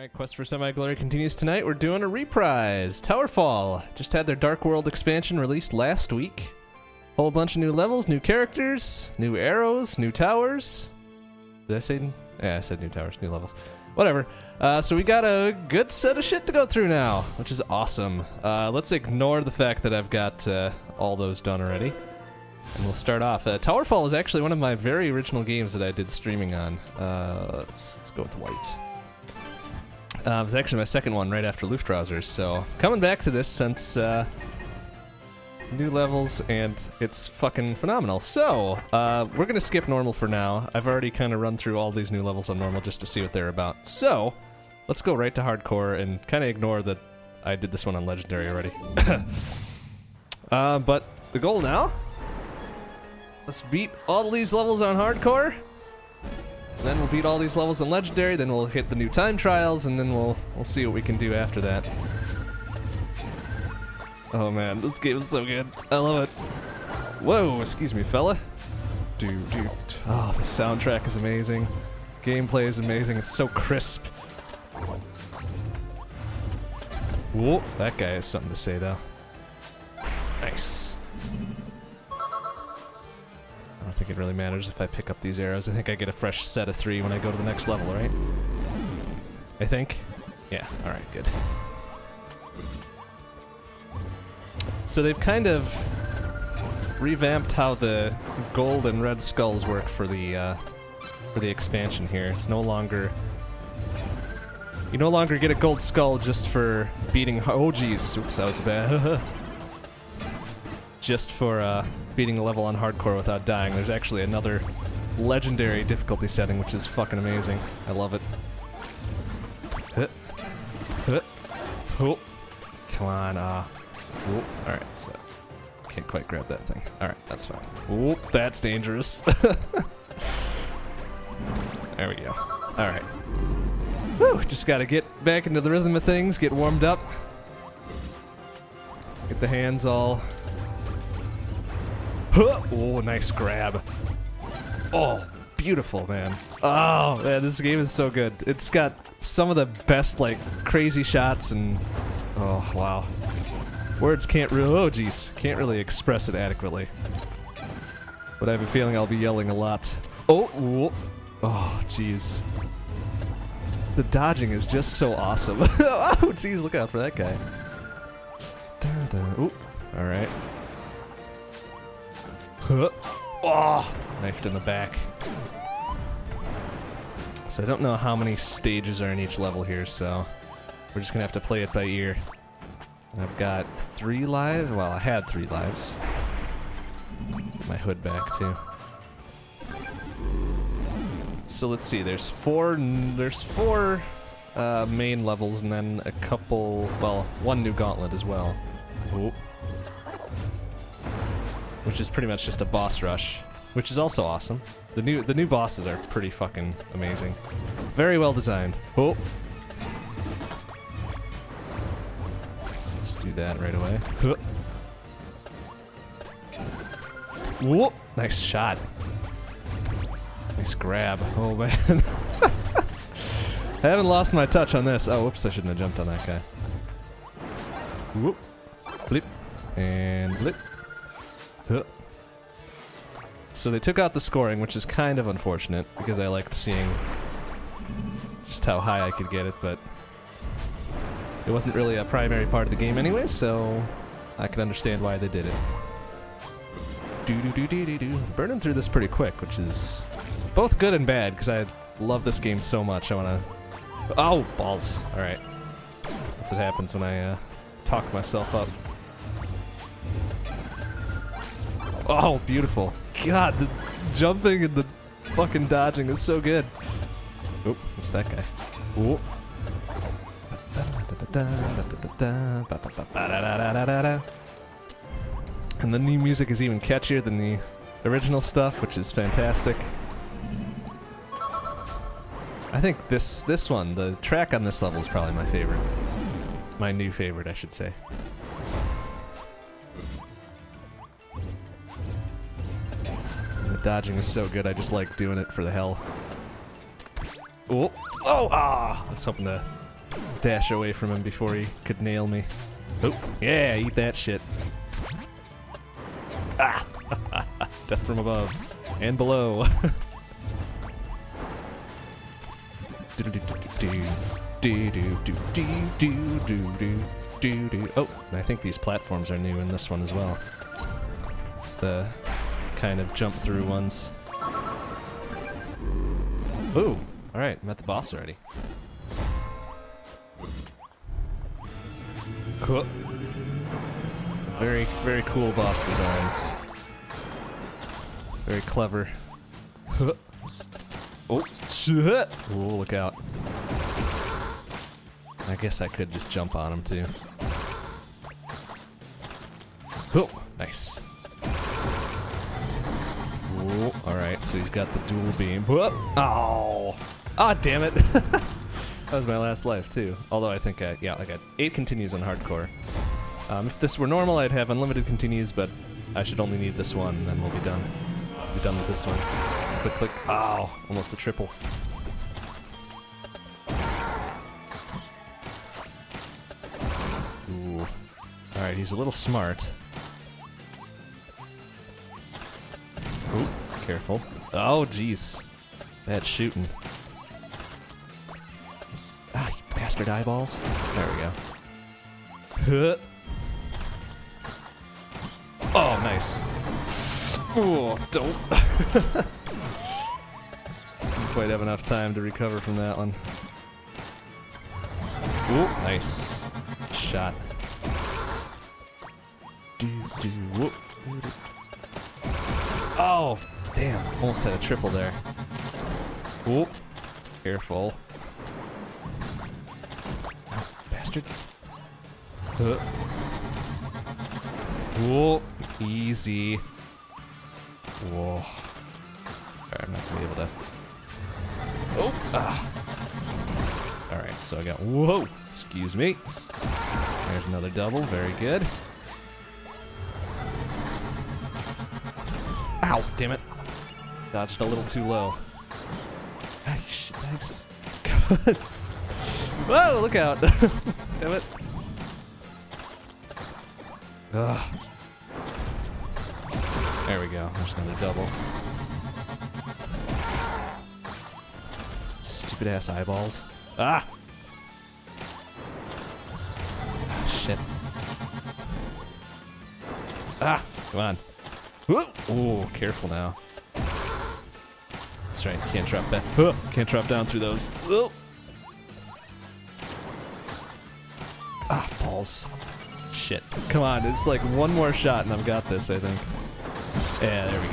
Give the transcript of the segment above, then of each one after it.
Alright, Quest for Semi-Glory continues tonight. We're doing a reprise. TowerFall just had their Dark World expansion released last week. Whole bunch of new levels, new characters, new arrows, new towers. Did I say? Yeah, I said new towers, new levels. Whatever. So we got a good set of shit to go through now, which is awesome. Let's ignore the fact that I've got all those done already. And we'll start off. TowerFall is actually one of my very original games that I did streaming on. Let's go with white. It was actually my second one right after Luftrausers, so coming back to this since new levels, and it's fucking phenomenal. So, we're gonna skip normal for now. I've already kind of run through all these new levels on normal just to see what they're about. So, let's go right to hardcore and kind of ignore that I did this one on legendary already. But the goal now, let's beat all these levels on hardcore. Then we'll beat all these levels in legendary, then we'll hit the new time trials, and then we'll see what we can do after that. Oh man, this game is so good. I love it. Whoa, excuse me, fella. Dude. Oh, the soundtrack is amazing. Gameplay is amazing. It's so crisp. Whoa, that guy has something to say though. Nice. I don't think it really matters if I pick up these arrows. I think I get a fresh set of 3 when I go to the next level, right? I think? Yeah, alright, good. So they've kind of revamped how the gold and red skulls work for the expansion here. It's no longer... You no longer get a gold skull just for beating... Oh jeez, oops, that was bad. Just for beating a level on hardcore without dying. There's actually another legendary difficulty setting, which is fucking amazing. I love it. Oh. Come on, oh, alright, so... Can't quite grab that thing. Alright, that's fine. Oh, that's dangerous. There we go. Alright. Whew, just gotta get back into the rhythm of things, get warmed up. Get the hands all... Oh, nice grab. Oh, beautiful, man. Oh, man, this game is so good. It's got some of the best, like, crazy shots and... Oh, wow. Words can't really... Oh, jeez. Can't really express it adequately. But I have a feeling I'll be yelling a lot. Oh, jeez. The dodging is just so awesome. Oh, jeez, look out for that guy. Ooh, alright. Oh, knifed in the back. So I don't know how many stages are in each level here, so we're just gonna have to play it by ear. And I've got 3 lives. Well, I had 3 lives. Get my hood back too. So let's see. There's 4 main levels, and then a couple. Well, 1 new gauntlet as well. Ooh. Which is pretty much just a boss rush, which is also awesome. The new bosses are pretty fucking amazing. Very well designed. Oh. Let's do that right away. Whoop! Nice shot. Nice grab. Oh man. I haven't lost my touch on this. Oh, whoops, I shouldn't have jumped on that guy. Whoop. Blip. And blip. So they took out the scoring, which is kind of unfortunate, because I liked seeing just how high I could get it, but it wasn't really a primary part of the game anyway, so I can understand why they did it. Burning through this pretty quick, which is both good and bad, because I love this game so much. I want to... Oh, balls. Alright. That's what happens when I talk myself up. Oh, beautiful. God, the jumping and the fucking dodging is so good. Oop, what's that guy? Ooh. And the new music is even catchier than the original stuff, which is fantastic. I think this one, the track on this level is probably my favorite. My new favorite, I should say. Dodging is so good, I just like doing it for the hell. Oh, I was hoping to dash away from him before he could nail me. Oh, yeah, eat that shit. Ah! Death from above and below. Oh, and I think these platforms are new in this one as well. The kind of jump through ones. Ooh, alright, I'm at the boss already. Cool. Very, very cool boss designs. Very clever. Oh, shit! Oh, look out. I guess I could just jump on him too. Oh, nice. Oh, alright, so he's got the dual beam. Whoop! Oh! Ah, damn it! That was my last life too. Although I think I got 8 continues on hardcore. If this were normal, I'd have unlimited continues, but I should only need this one, and then we'll be done. Be done with this one. Click, click. Ow! Almost a triple. Ooh. Alright, he's a little smart. Ooh, careful. Oh, jeez. Bad shooting. Ah, you bastard eyeballs. There we go. Oh, nice. Oh, don't. Didn't quite have enough time to recover from that one. Ooh, nice. Shot. Whoop. Oh, damn. Almost had a triple there. Whoop. Careful. Oh, bastards. Whoa. Easy. Whoa. Alright, I'm not gonna be able to. Oh! Ah! Alright, so I got. Whoa! Excuse me. There's another double. Very good. Ow! Damn it. Dodged a little too low. Ah, shit bags. Whoa! Look out! Damn it. Ugh. There we go. There's another double. Stupid ass eyeballs. Ah! Ah, shit. Ah! Come on. Oh, careful now. That's right. Can't drop back. Can't drop down through those. Ah, balls. Shit. Come on. It's like one more shot and I've got this, I think. Yeah, there we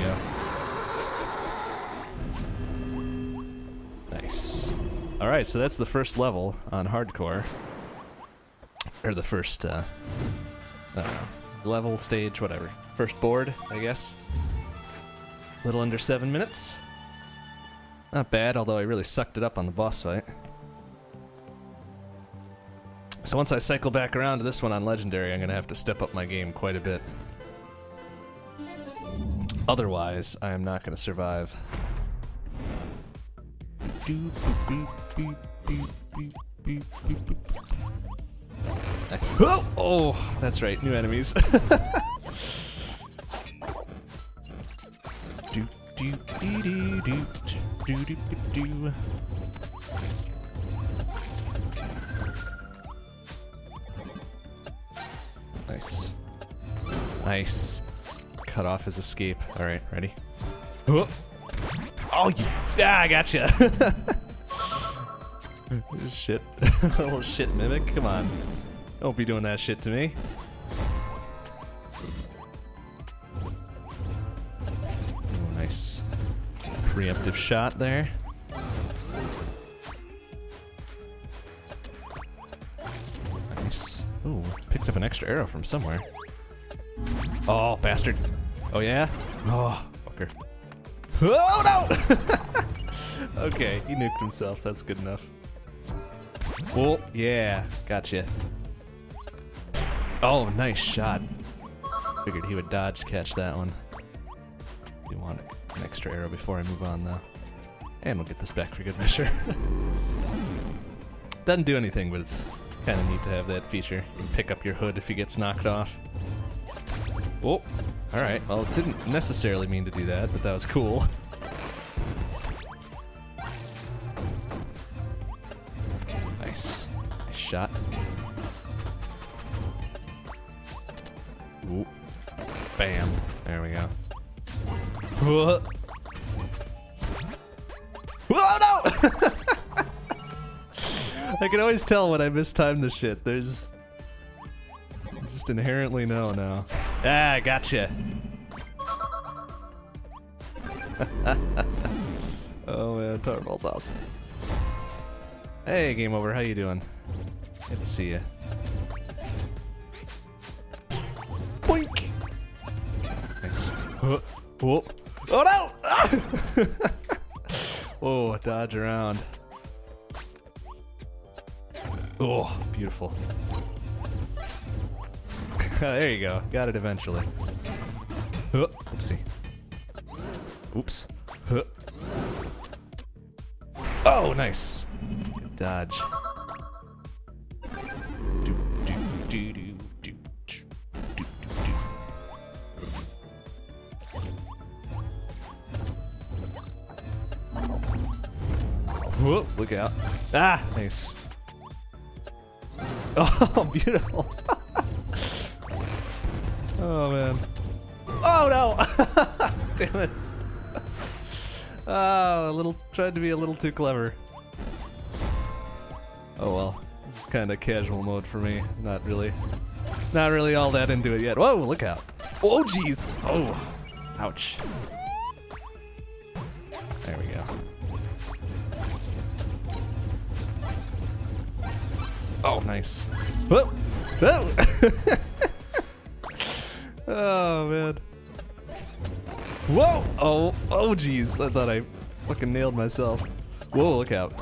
go. Nice. Alright, so that's the first level on hardcore. Or the first, I don't know. Level, stage, whatever. First board, I guess. A little under 7 minutes. Not bad, although I really sucked it up on the boss fight. So once I cycle back around to this one on Legendary, I'm going to have to step up my game quite a bit. Otherwise, I am not going to survive. Oh, that's right, new enemies. Nice. Nice. Cut off his escape. Alright, ready? Oh, you... Ah, I gotcha! Shit. Little shit mimic, come on. Don't be doing that shit to me. Oh, nice. Preemptive shot there. Nice. Ooh, picked up an extra arrow from somewhere. Oh, bastard. Oh, yeah? Oh, fucker. Oh, no! Okay, he nuked himself. That's good enough. Oh, yeah. Gotcha. Oh, nice shot. Figured he would dodge catch that one. Do want an extra arrow before I move on, though. And we'll get this back for good measure. Doesn't do anything, but it's kind of neat to have that feature. You can pick up your hood if he gets knocked off. Oh, alright. Well, it didn't necessarily mean to do that, but that was cool. Nice. Nice shot. Ooh. Bam. There we go. Whoa. Whoa, no! I can always tell when I mistime the shit. There's just inherently no now. Ah, gotcha. Oh man, TowerFall's awesome. Hey, game over. How you doing? Good to see you. Boink. Nice. Whoa. Oh no! Oh, dodge around. Oh, beautiful. There you go. Got it eventually. Oopsie. Oops. Oh, nice. Good dodge. Whoa, look out. Ah, nice. Oh, beautiful. Oh, man. Oh, no! Damn it. Oh, tried to be a little too clever. Oh, well. This is kind of casual mode for me. Not really all that into it yet. Whoa, look out. Oh, jeez. Oh, ouch. There we go. Oh, nice. Whoa! Whoa! Oh, man. Whoa! Oh, jeez. I thought I fucking nailed myself. Whoa, look out.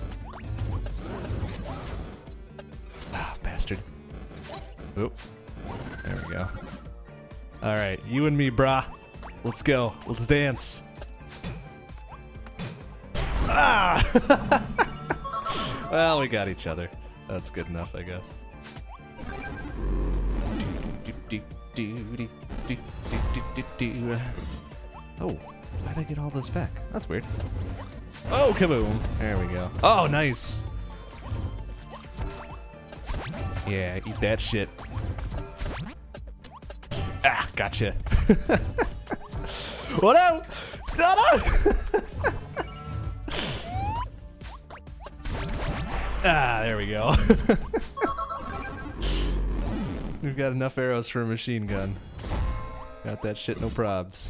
Ah, bastard. Oop. There we go. Alright, you and me, brah. Let's go. Let's dance. Ah! Well, we got each other. That's good enough, I guess. Oh, how'd I get all those back? That's weird. Oh, kaboom! There we go. Oh, nice! Yeah, eat that shit. Ah, gotcha. What no! No, no! Ah, there we go. We've got enough arrows for a machine gun. Got that shit, no probs.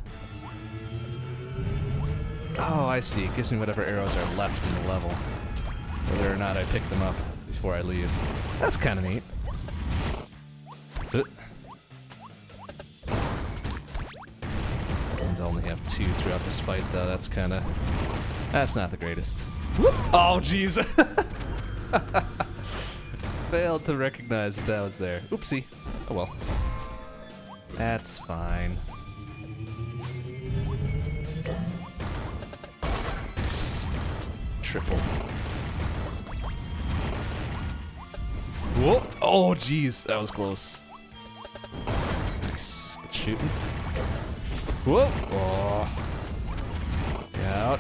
Oh, I see. It gives me whatever arrows are left in the level. Whether or not I pick them up before I leave. That's kind of neat. Means I'll only have 2 throughout this fight, though. That's kind of... That's not the greatest. Oh, jeez! Failed to recognize that was there. Oopsie. Oh well. That's fine. Triple. Whoa! Oh, jeez. That was close. Nice. Good shooting. Whoa! Oh. Get out.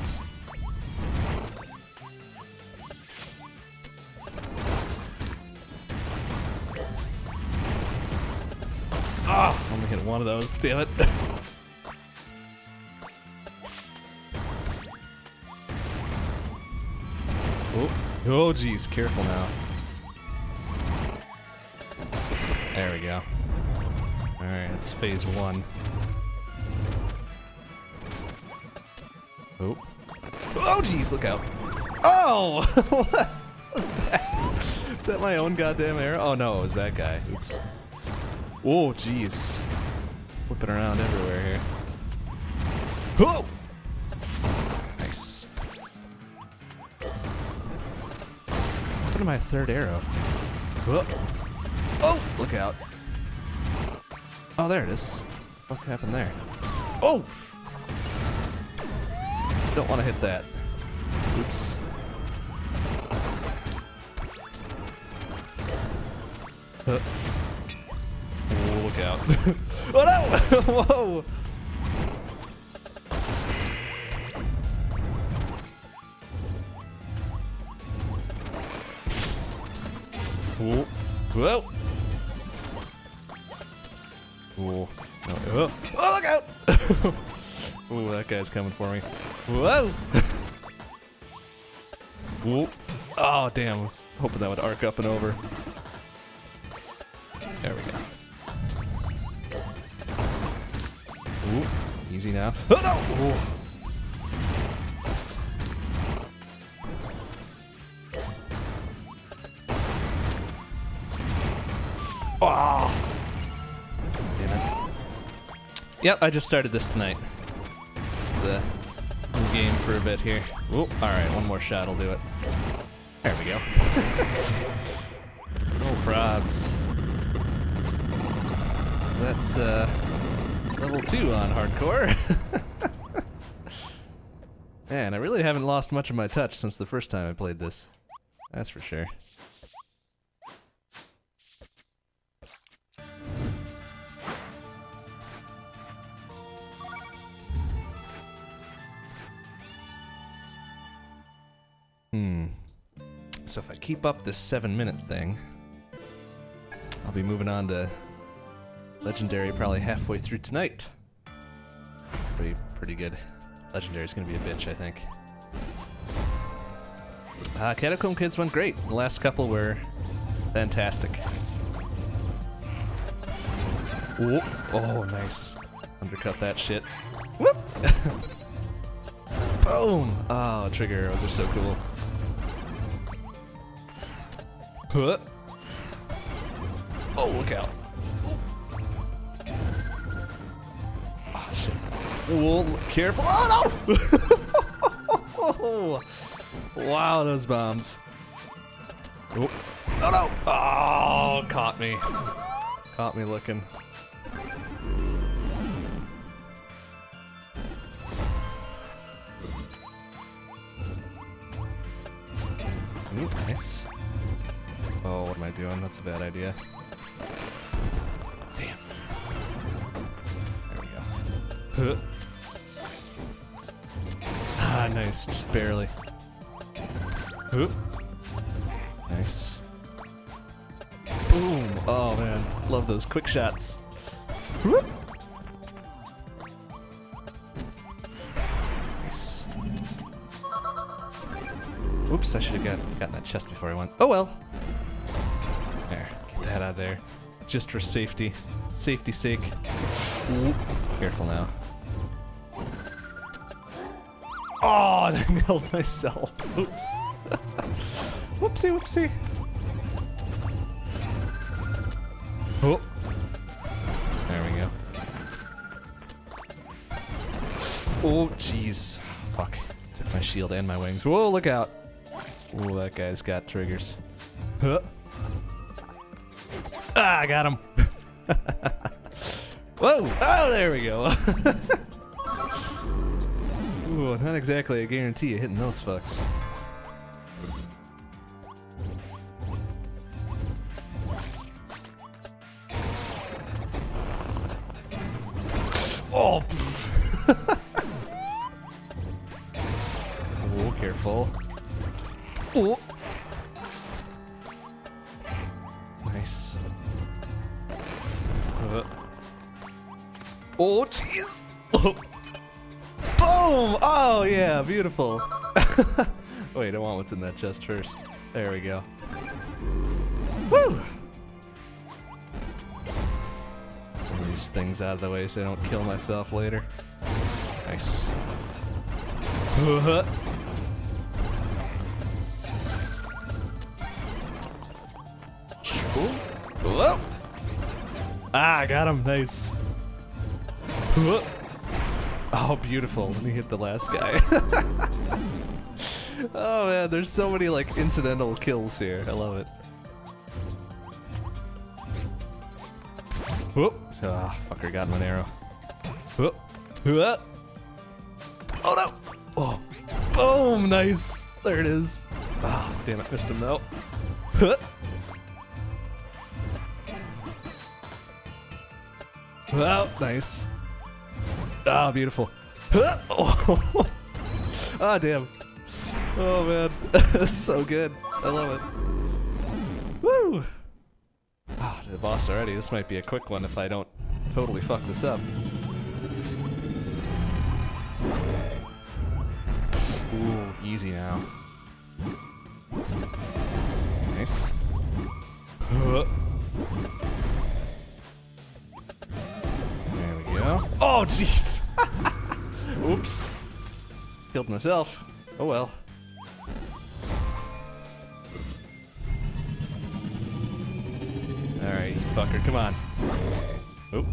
Oh, only hit one of those, damn it. Oh, geez, careful now. There we go. Alright, it's phase 1. Oh. Oh, geez, look out. Oh! What was that? Is that my own goddamn arrow? Oh, no, it was that guy. Oops. Oh, jeez. Flipping around everywhere here. Whoa! Nice. What am I, third arrow? Whoa. Oh! Look out. Oh, there it is. What happened there? Oh! Don't want to hit that. Oops. Oh, look out. Oh no! Whoa! Whoa. Whoa! Whoa. No. Oh, look out! Oh, that guy's coming for me. Whoa! Whoa. Oh, damn. I was hoping that would arc up and over. There we go. Ooh, easy now. Oh, no! Ooh. Oh! Damn it. Yep, I just started this tonight. It's the new game for a bit here. Ooh, alright, one more shot will do it. There we go. No probs. That's level 2 on hardcore. Man, I really haven't lost much of my touch since the first time I played this. That's for sure. So if I keep up this 7-minute thing, I'll be moving on to Legendary probably halfway through tonight. Pretty good. Legendary's gonna be a bitch, I think. Catacomb Kids went great. The last couple were fantastic. Whoop. Oh, nice. Undercut that shit. Whoop! Boom! Oh, trigger arrows are so cool. Huh. Oh, look out. Oh, shit. Whoa, careful. Oh, no! Wow, those bombs. Oh, no! Oh, caught me. Caught me looking. Ooh, nice. Oh, what am I doing? That's a bad idea. Damn. There we go. Huh. Ah, nice. Just barely. Huh. Nice. Boom. Oh, man. Love those quick shots. Whoop. Nice. Oops, I should have gotten that chest before I went. Oh, well. There. Get that out of there. Just for safety. Safety's sake. Ooh. Careful now. Oh, I nailed myself. Oops. Whoopsie, whoopsie. Oh. There we go. Oh, jeez. Fuck. Took my shield and my wings. Whoa, look out. Oh, that guy's got triggers. Huh. Ah, I got him. Whoa. Oh, there we go. Ooh, not exactly a guarantee of hitting those fucks. Oh! Oh, careful. Oh! Nice. Oh, jeez! Oh. Boom! Oh, yeah, beautiful. Wait, I want what's in that chest first. There we go. Woo! Some of these things out of the way so I don't kill myself later. Nice. Whoa! Ah, I got him. Nice. Oh, beautiful. Let me hit the last guy. Oh, man, there's so many, like, incidental kills here. I love it. Whoop. Ah, fucker, got him an arrow. Whoop. Whoop. Oh, no. Oh. Boom, nice. There it is. Oh, damn it, missed him, though. Whoop. Oh, nice. Ah, beautiful. Oh, ah, damn. Oh, man. That's so good. I love it. Woo! Ah, to the boss already. This might be a quick one if I don't totally fuck this up. Ooh, easy now. Nice. There we go. Oh, jeez! Oops. Killed myself. Oh well. Alright, you fucker, come on. Oop.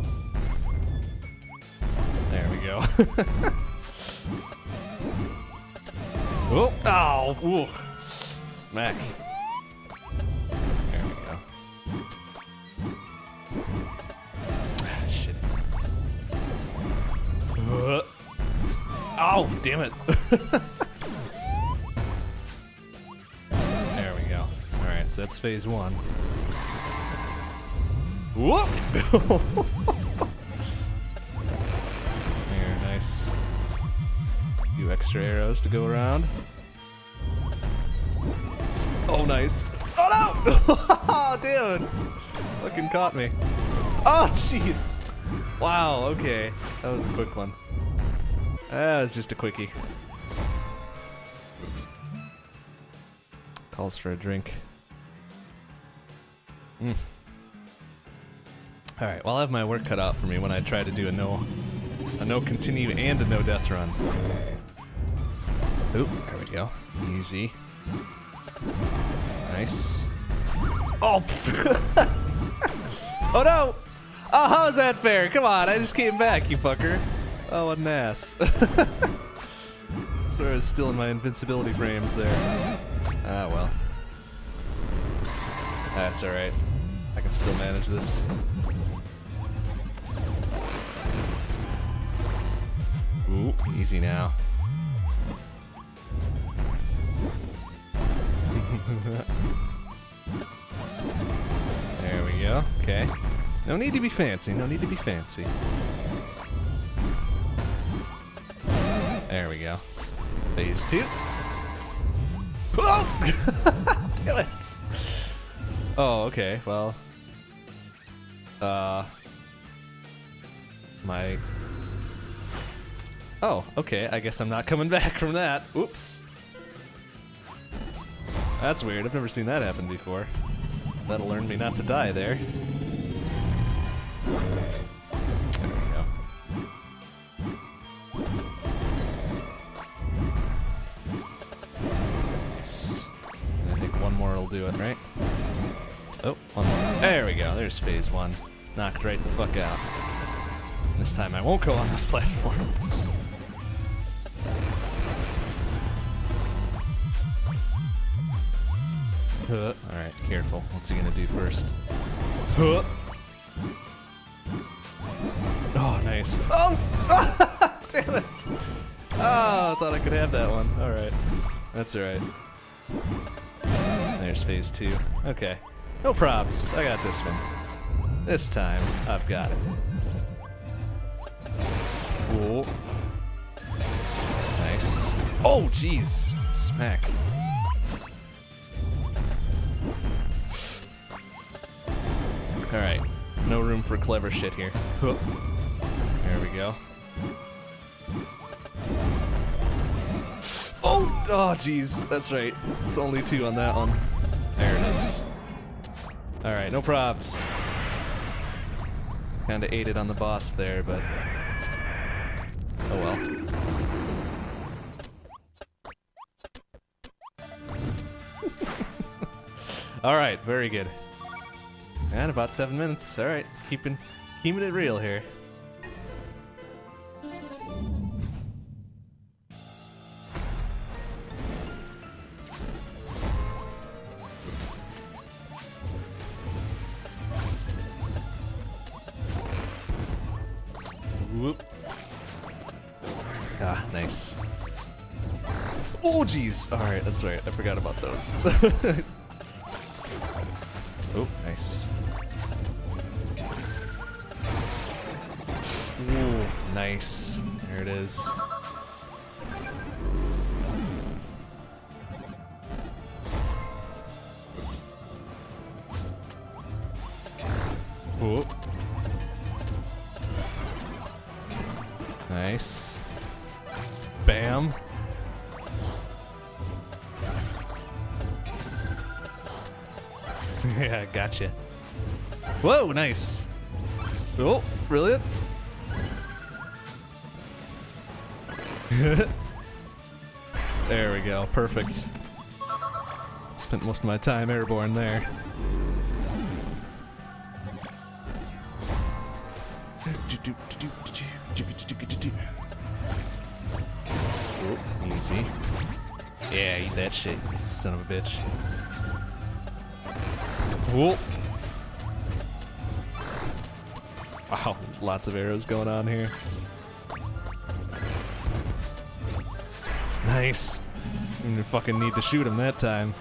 There we go. Oh! Ow! Ooh. Smack. There we go. Ah, shit. Oh, damn it. There we go. Alright, so that's phase one. Whoop! There, nice. A few extra arrows to go around. Oh, nice. Oh, no! Oh, dude! Fucking caught me. Oh, jeez! Wow, okay. That was a quick one. That was just a quickie. Calls for a drink. Alright, well I have my work cut out for me when I try to do a no continue and a no death run. Oop, there we go. Easy. Nice. Oh! Oh no! Oh, how's that fair? Come on, I just came back, you fucker. Oh, what an ass. Sort of still in my invincibility frames there. Ah, well. That's alright. I can still manage this. Ooh, easy now. There we go. Okay. No need to be fancy. No need to be fancy. There we go. Phase two. Oh! Damn it! Oh, okay. Well. My. Oh, okay. I guess I'm not coming back from that. Oops. That's weird. I've never seen that happen before. That'll learn me not to die there. There we go. Nice. I think one more will do it, right? Oh, one more. There we go. There's phase one. Knocked right the fuck out. This time I won't go on those platforms. Alright, careful. What's he gonna do first? Oh, nice. Oh! Damn it! Oh, I thought I could have that one. Alright. That's alright. There's phase two. Okay. No probs. I got this one. This time, I've got it. Whoa. Nice. Oh, jeez. Smack. Alright. No room for clever shit here. There we go. Oh! Oh, jeez. That's right. It's only two on that one. There it is. Alright, no props. Kinda ate it on the boss there, but... oh well. Alright, very good. And about 7 minutes. Alright, keeping it real here. Whoop. Ah, nice. Oh, jeez. Alright, that's right. I forgot about those. Oh, nice. Nice. There it is. Whoop. Nice. Bam. Yeah, gotcha. Whoa, nice. Oh, brilliant. There we go, perfect. Spent most of my time airborne there. Oh, easy. Yeah, eat that shit, you son of a bitch. Whoa. Wow, lots of arrows going on here. Nice. You fucking need to shoot him that time.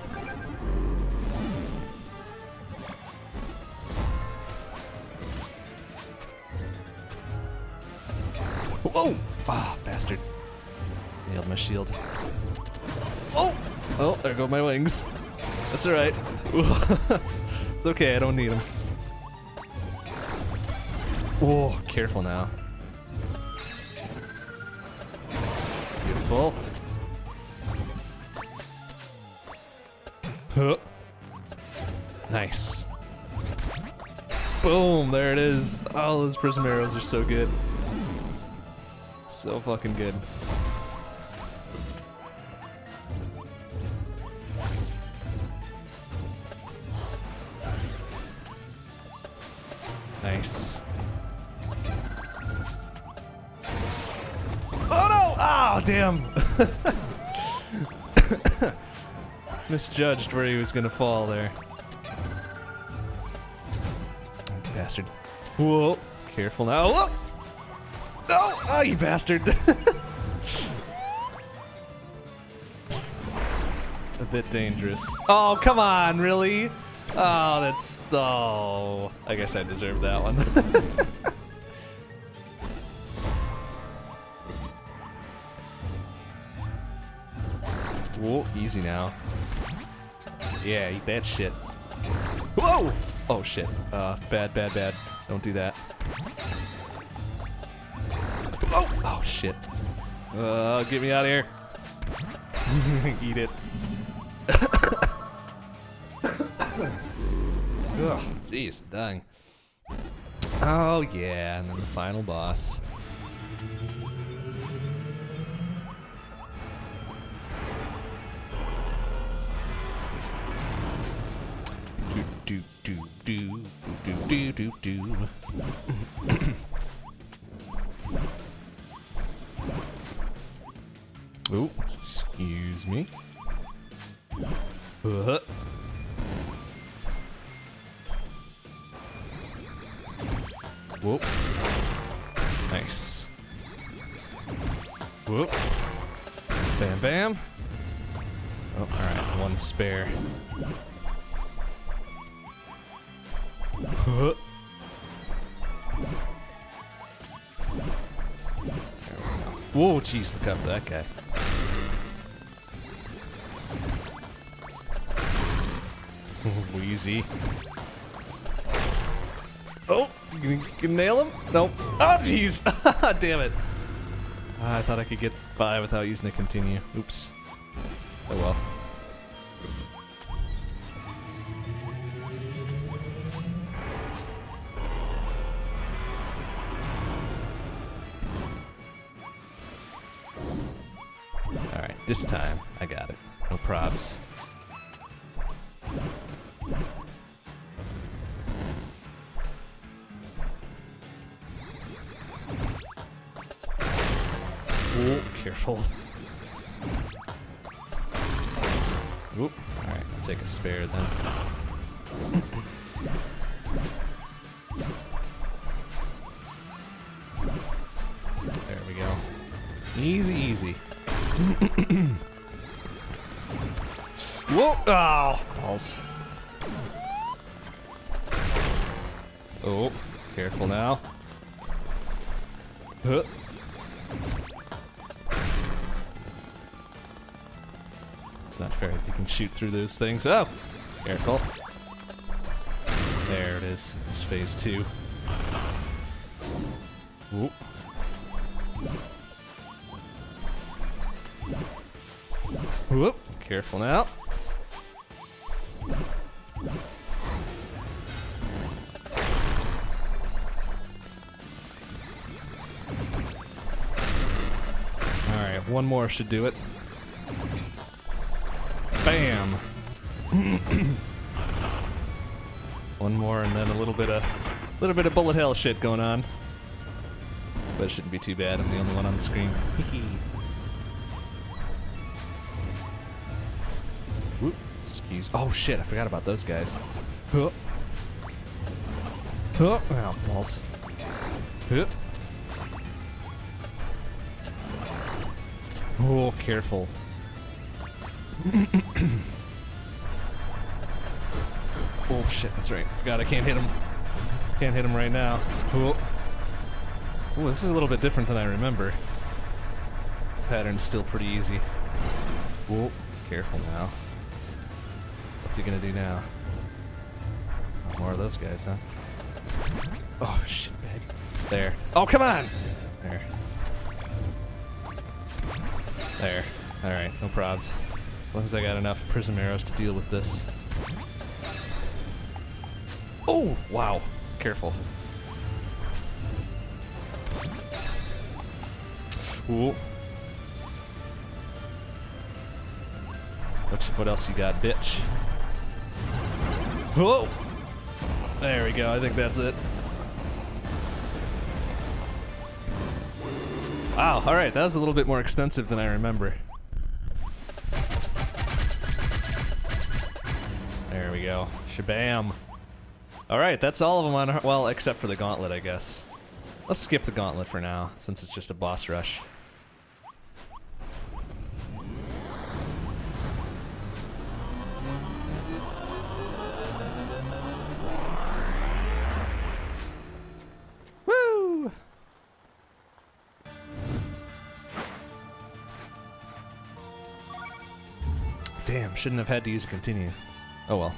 Whoa! Ah, bastard. Nailed my shield. Oh! Oh, there go my wings. That's alright. It's okay, I don't need them. Whoa, careful now. Beautiful. Huh. Nice. Boom, there it is. Oh, those prism arrows are so good. So fucking good. Nice. Oh no! Oh, damn! Misjudged where he was gonna fall there. Bastard. Whoa! Careful now. Whoa! No! Oh, you bastard! A bit dangerous. Oh, come on, really? Oh, that's... Oh, I guess I deserved that one. Whoa, easy now. Yeah, eat that shit. Whoa! Oh, shit. Bad, bad, bad. Don't do that. Oh! Oh, shit. Get me out of here. Eat it. Ugh, jeez, dang. Oh, yeah, and then the final boss. Do do do do do do do. Oh, excuse me. Whoop. Nice. Whoop. Bam, bam. Oh, alright, one spare. There we go. Whoa, jeez, look out for that guy. Wheezy. Oh, you can nail him? Nope. Oh, jeez. Damn it. I thought I could get by without using a continue. Oops. Oh well. Alright, this time I got it. No probs. Oh, careful. Oop. Alright, I'll take a spare then. There we go. Easy, easy. Whoa! Oh, balls. Oh, careful now. Huh. It's not fair if you can shoot through those things. Oh! Careful. There it is. There's phase 2. Whoop. Whoop. Careful now. Alright, one more should do it. Bam! One more and then a little bit of bullet hell shit going on. But it shouldn't be too bad, I'm the only one on the screen. Whoop. Excuse. Oh shit, I forgot about those guys. Huh. Huh. Oh, balls. Huh. Oh, careful. Oh shit, that's right. God, I can't hit him. Can't hit him right now. Oh. Ooh, this is a little bit different than I remember. Pattern's still pretty easy. Oh, careful now. What's he gonna do now? Oh, more of those guys, huh? Oh, shit, bag. There. Oh, come on! There. There. Alright, no probs. As long as I got enough prism arrows to deal with this. Oh, wow. Careful. Ooh. What else you got, bitch? Whoa! There we go, I think that's it. Wow, alright, that was a little bit more extensive than I remember. There we go. Shabam. Alright, that's all of them on, well, except for the gauntlet, I guess. Let's skip the gauntlet for now, since it's just a boss rush. Woo! Damn, shouldn't have had to use continue. Oh well.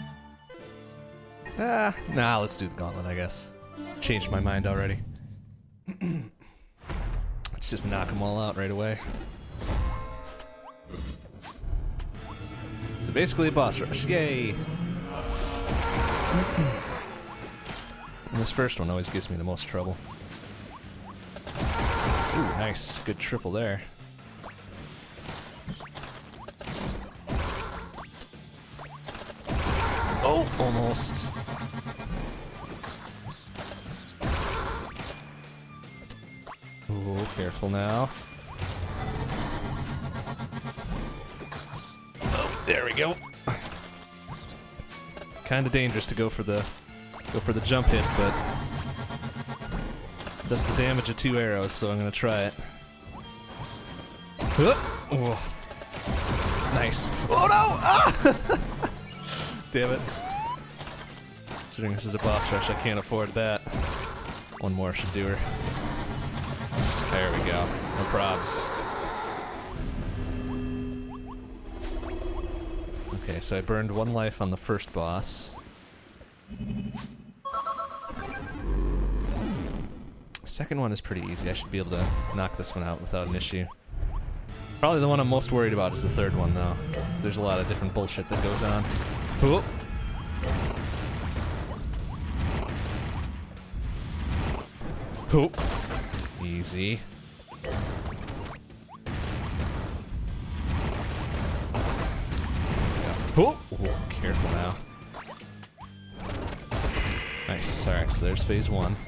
Nah, let's do the gauntlet, I guess. Changed my mind already. Let's just knock them all out right away. Basically a boss rush, yay! And this first one always gives me the most trouble. Ooh, nice. Good triple there. Oh, almost. Oh, careful now. Oh, there we go. Kind of dangerous to go for the jump hit, but it does the damage of 2 arrows, so I'm gonna try it. Oh. Nice. Oh no! Ah! Damn it. Considering this is a boss rush, I can't afford that. One more should do her. There we go. No probs. Okay, so I burned 1 life on the first boss. The second one is pretty easy. I should be able to knock this one out without an issue. Probably the one I'm most worried about is the third one, though. There's a lot of different bullshit that goes on. Ooh. Ooh. Easy. Oh, careful now. Nice. Alright, so there's phase 1.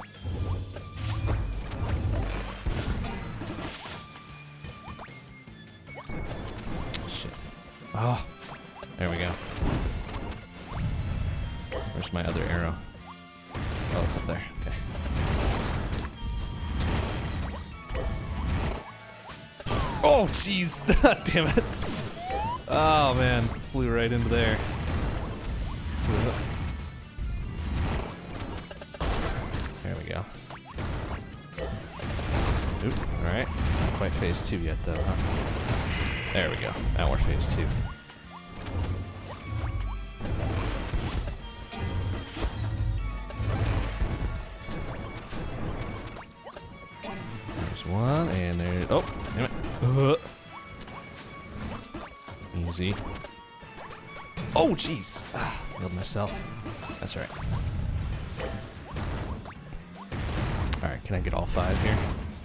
Shit. Oh, there we go. Where's my other arrow? Oh, it's up there. Okay. Oh, jeez. Damn it. Oh, man. Flew right into there. There we go. Oop, alright. Not quite phase 2 yet, though, huh? There we go. Now we're phase 2. There's one, and there's... Oh, damn it. Easy. Oh, jeez. Ah, killed myself. That's alright. Alright, can I get all 5 here?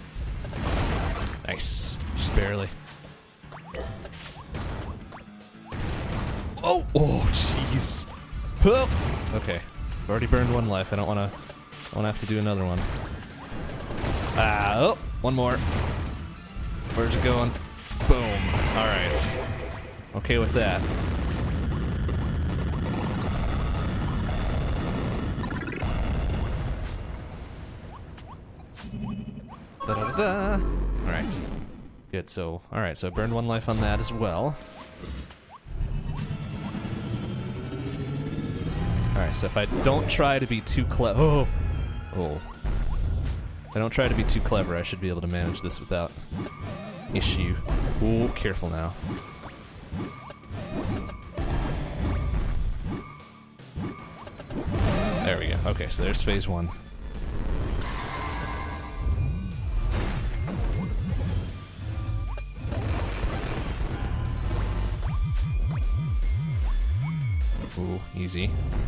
Nice. Just barely. Oh! Oh, jeez. Oh. Okay. So I've already burned 1 life. I don't want to have to do another one. Ah, oh! 1 more. Where's it going? Boom. Alright. Okay with that. Da-da-da-da. Alright. Good, so... Alright, so I burned 1 life on that as well. Alright, so if I don't try to be too clever... Oh! Oh. If I don't try to be too clever, I should be able to manage this without issue. Ooh, careful now. There we go. Okay, so there's phase 1. Ooh, easy.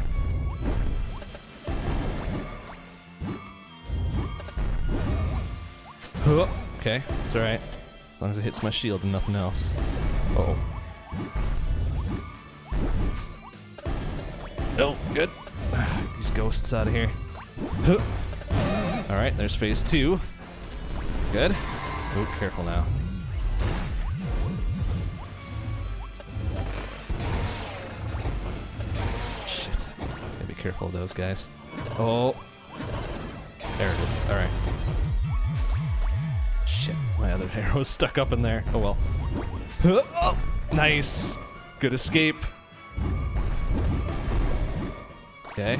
Oh, okay, it's alright. As long as it hits my shield and nothing else. Uh-oh. Oh, good. These ghosts out of here. Alright, there's phase 2. Good. Oh, careful now. Shit. Gotta be careful of those guys. Oh. There it is. Alright. Shit, my other arrow's stuck up in there. Oh well. Oh, nice. Good escape. Okay.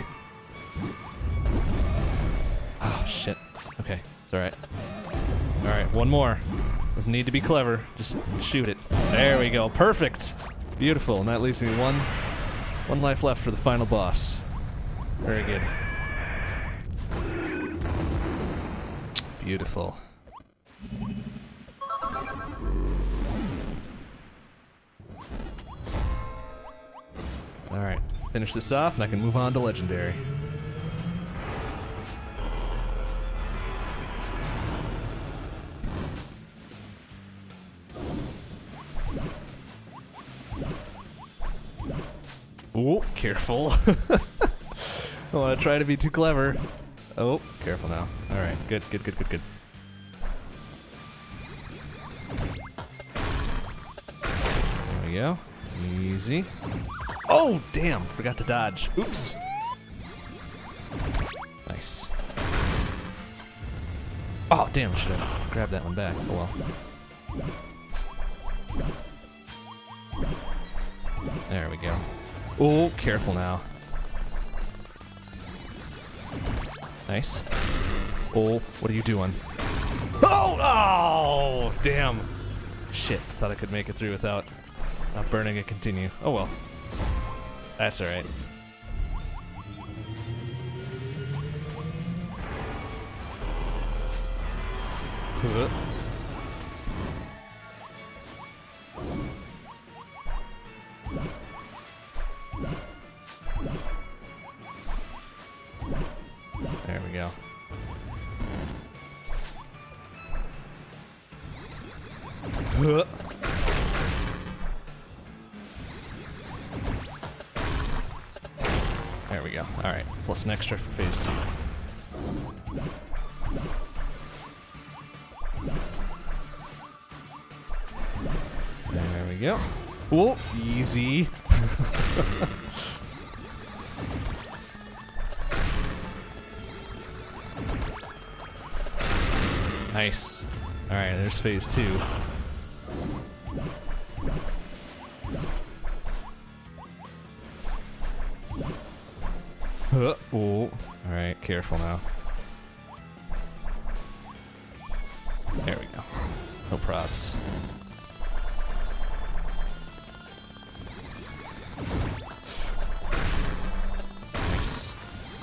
Oh, shit. Okay, it's alright. Alright, 1 more. Doesn't need to be clever. Just shoot it. There we go. Perfect. Beautiful. And that leaves me 1 life left for the final boss. Very good. Beautiful. Alright, finish this off and I can move on to Legendary. Ooh, careful. I don't want to try to be too clever. Oh, careful now. Alright, good, good, good, good, good. There we go. Easy. Oh, damn! Forgot to dodge. Oops. Nice. Oh, damn! I should have grabbed that one back. Oh well. There we go. Oh, careful now. Nice. Oh, what are you doing? Oh! Oh! Damn! Shit, thought I could make it through without not burning and continue. Oh well. That's alright. There we go. There we go. Alright, plus an extra for phase 2. There we go. Whoa, easy. Nice. Alright, there's phase 2. Oh, alright, careful now. There No props. Nice.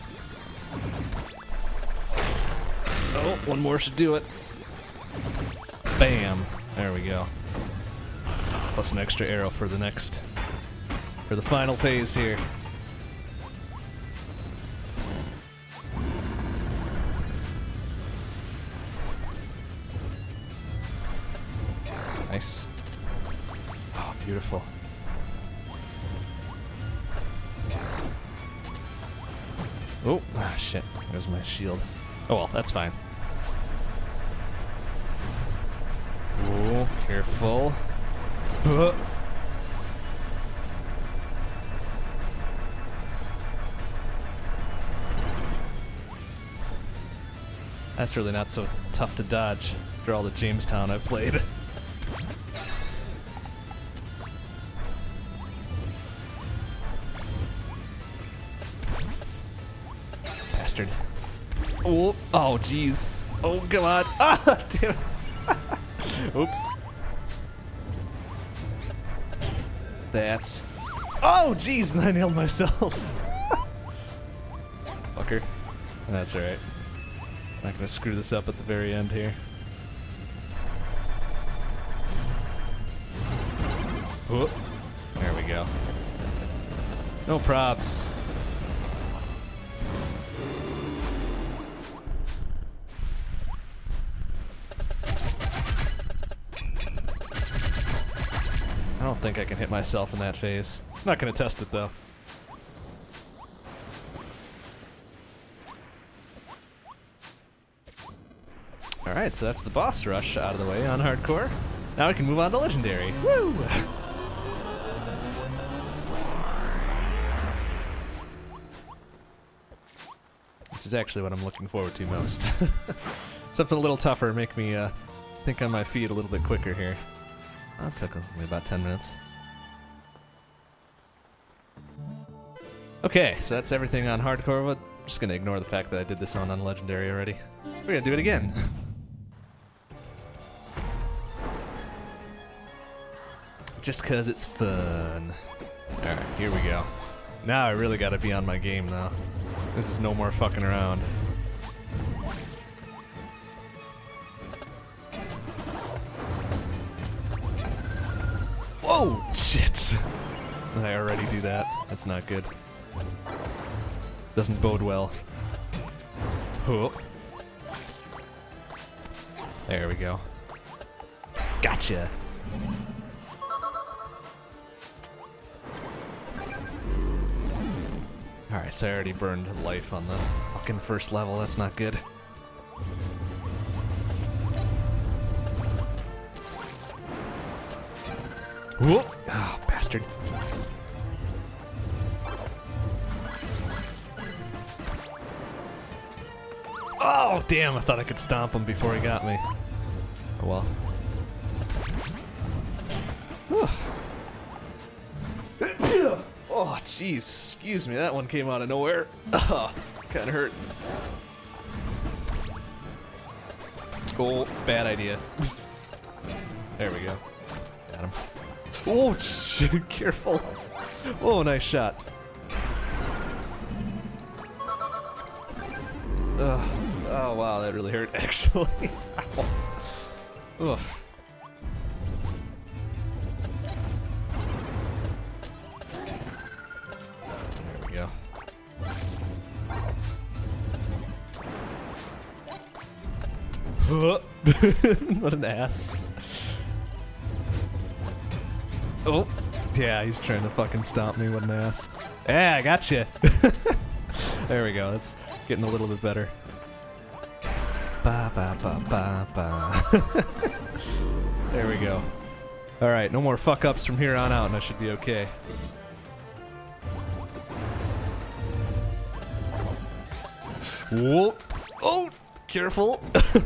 Oh, one more should do it. Bam. There we go. Plus an extra arrow for the next, for the final phase here. Nice. Oh, beautiful. Oh, ah, shit. There's my shield. Oh well, that's fine. Oh, careful. That's really not so tough to dodge after all the Jamestown I've played. Bastard. Oh, oh, jeez. Oh, come on. Ah, damn it. Oops. That's... Oh, jeez, and I nailed myself. Fucker. That's alright. Not gonna screw this up at the very end here. Whoop. There we go. No props. I don't think I can hit myself in that phase. I'm not gonna test it though. Alright, so that's the boss rush out of the way on hardcore. Now we can move on to legendary. Woo! Which is actually what I'm looking forward to most. Something a little tougher, make me think on my feet a little bit quicker here. That took only about 10 minutes. Okay, so that's everything on hardcore. But I'm just gonna ignore the fact that I did this on legendary already. We're gonna do it again. Just cause it's fun. Alright, here we go. Now I really gotta be on my game now. This is no more fucking around. Whoa! Shit! I already do that. That's not good. Doesn't bode well. Oh. There we go. Gotcha! Alright, so I already burned life on the fucking first level. That's not good. Whoop! Oh, bastard. Oh, damn, I thought I could stomp him before he got me. Oh well. Oh, jeez. Excuse me, that one came out of nowhere. Oh, kinda hurt. Oh, bad idea. There we go. Got him. Oh, shit, careful. Oh, nice shot. Oh, wow, that really hurt, actually. Ow. Ugh. There we go. What an ass. Oh, yeah, he's trying to fucking stomp me. What an ass. Yeah, I gotcha. There we go. That's getting a little bit better. Ba ba ba ba ba. There we go. Alright, no more fuck ups from here on out and I should be okay. Whoa. Oh, careful.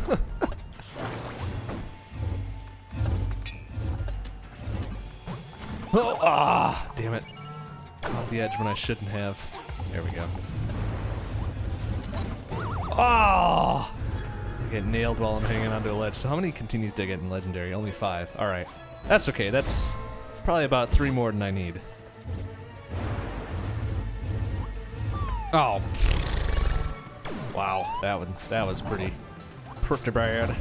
Oh, ah, damn it. Caught the edge when I shouldn't have. There we go. Oh! I get nailed while I'm hanging onto a ledge. So how many continues did I get in Legendary? Only 5. Alright. That's okay. That's probably about 3 more than I need. Oh. Wow. That was pretty bad.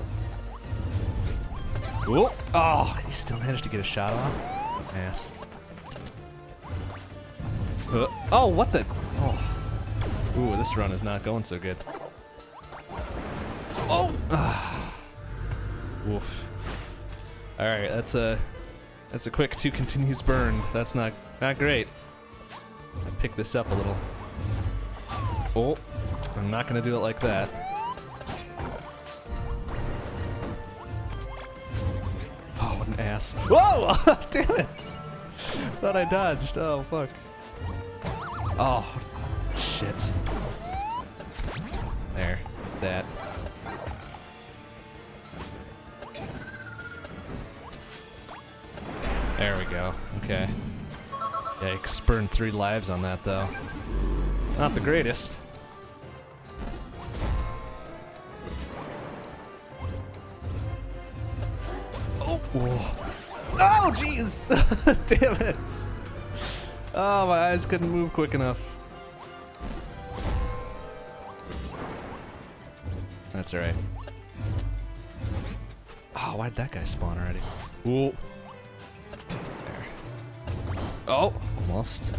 Ooh. Oh, he still managed to get a shot off. Ass. Oh, what the? Oh. Ooh, this run is not going so good. Oh! Woof. Alright, that's a quick 2 continues burned. That's not great. I pick this up a little. Oh, I'm not gonna do it like that. Oh, what an ass. Whoa! Damn it! Thought I dodged. Oh, fuck. Oh, shit. There. That. There we go. Okay. Yikes. Burned 3 lives on that, though. Not the greatest. Oh! Oh, jeez! Damn it! Oh, my eyes couldn't move quick enough. That's alright. Oh, why did that guy spawn already? Ooh. There. Oh, almost.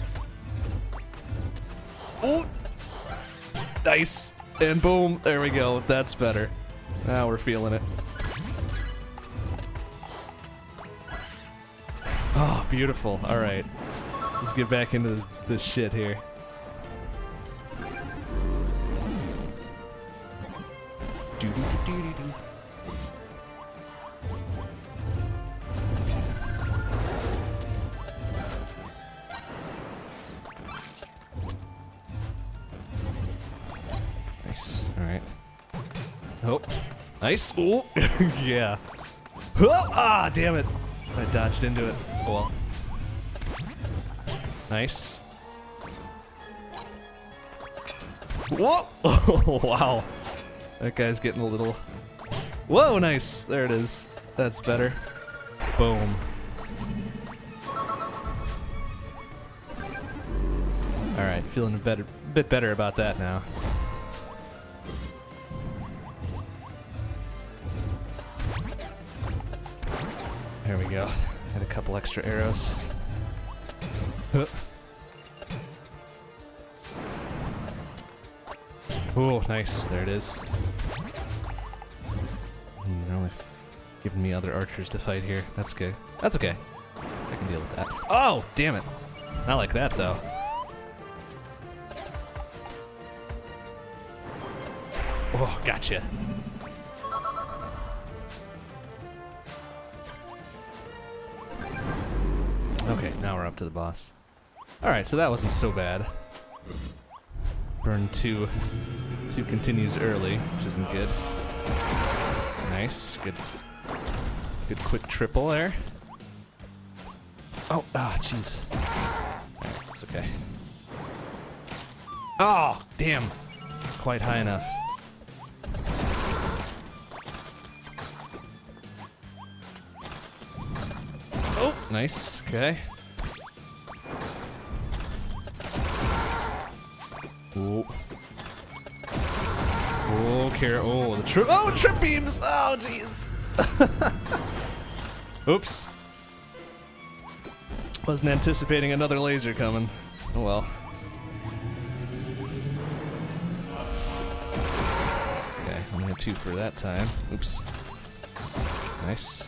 Ooh. Nice. And boom, there we go. That's better. Now we're feeling it. Oh, beautiful. Alright. Let's get back into this shit here. Nice. Alright. Oh. Nice. Ooh. Yeah. Oh, ah, damn it. I dodged into it. Oh well. Nice. Whoa! Oh, wow. That guy's getting a little... Whoa, nice. There it is. That's better. Boom. Alright, feeling a bit better about that now. There we go. Had a couple extra arrows. Huh. Oh, nice. There it is. They're only giving me other archers to fight here. That's good. That's okay. I can deal with that. Oh, damn it. Not like that, though. Oh, gotcha. Okay, now we're up to the boss. Alright, so that wasn't so bad. Burn 2 continues early, which isn't good. Nice. Good quick triple there. Oh, jeez. Alright, it's okay. Oh, damn. Quite high enough. Oh, nice. Okay. Oh. Oh, oh, the trip. Oh, trip beams. Oh, jeez. Oops. Wasn't anticipating another laser coming. Oh well. Okay, only had 2 for that time. Oops. Nice.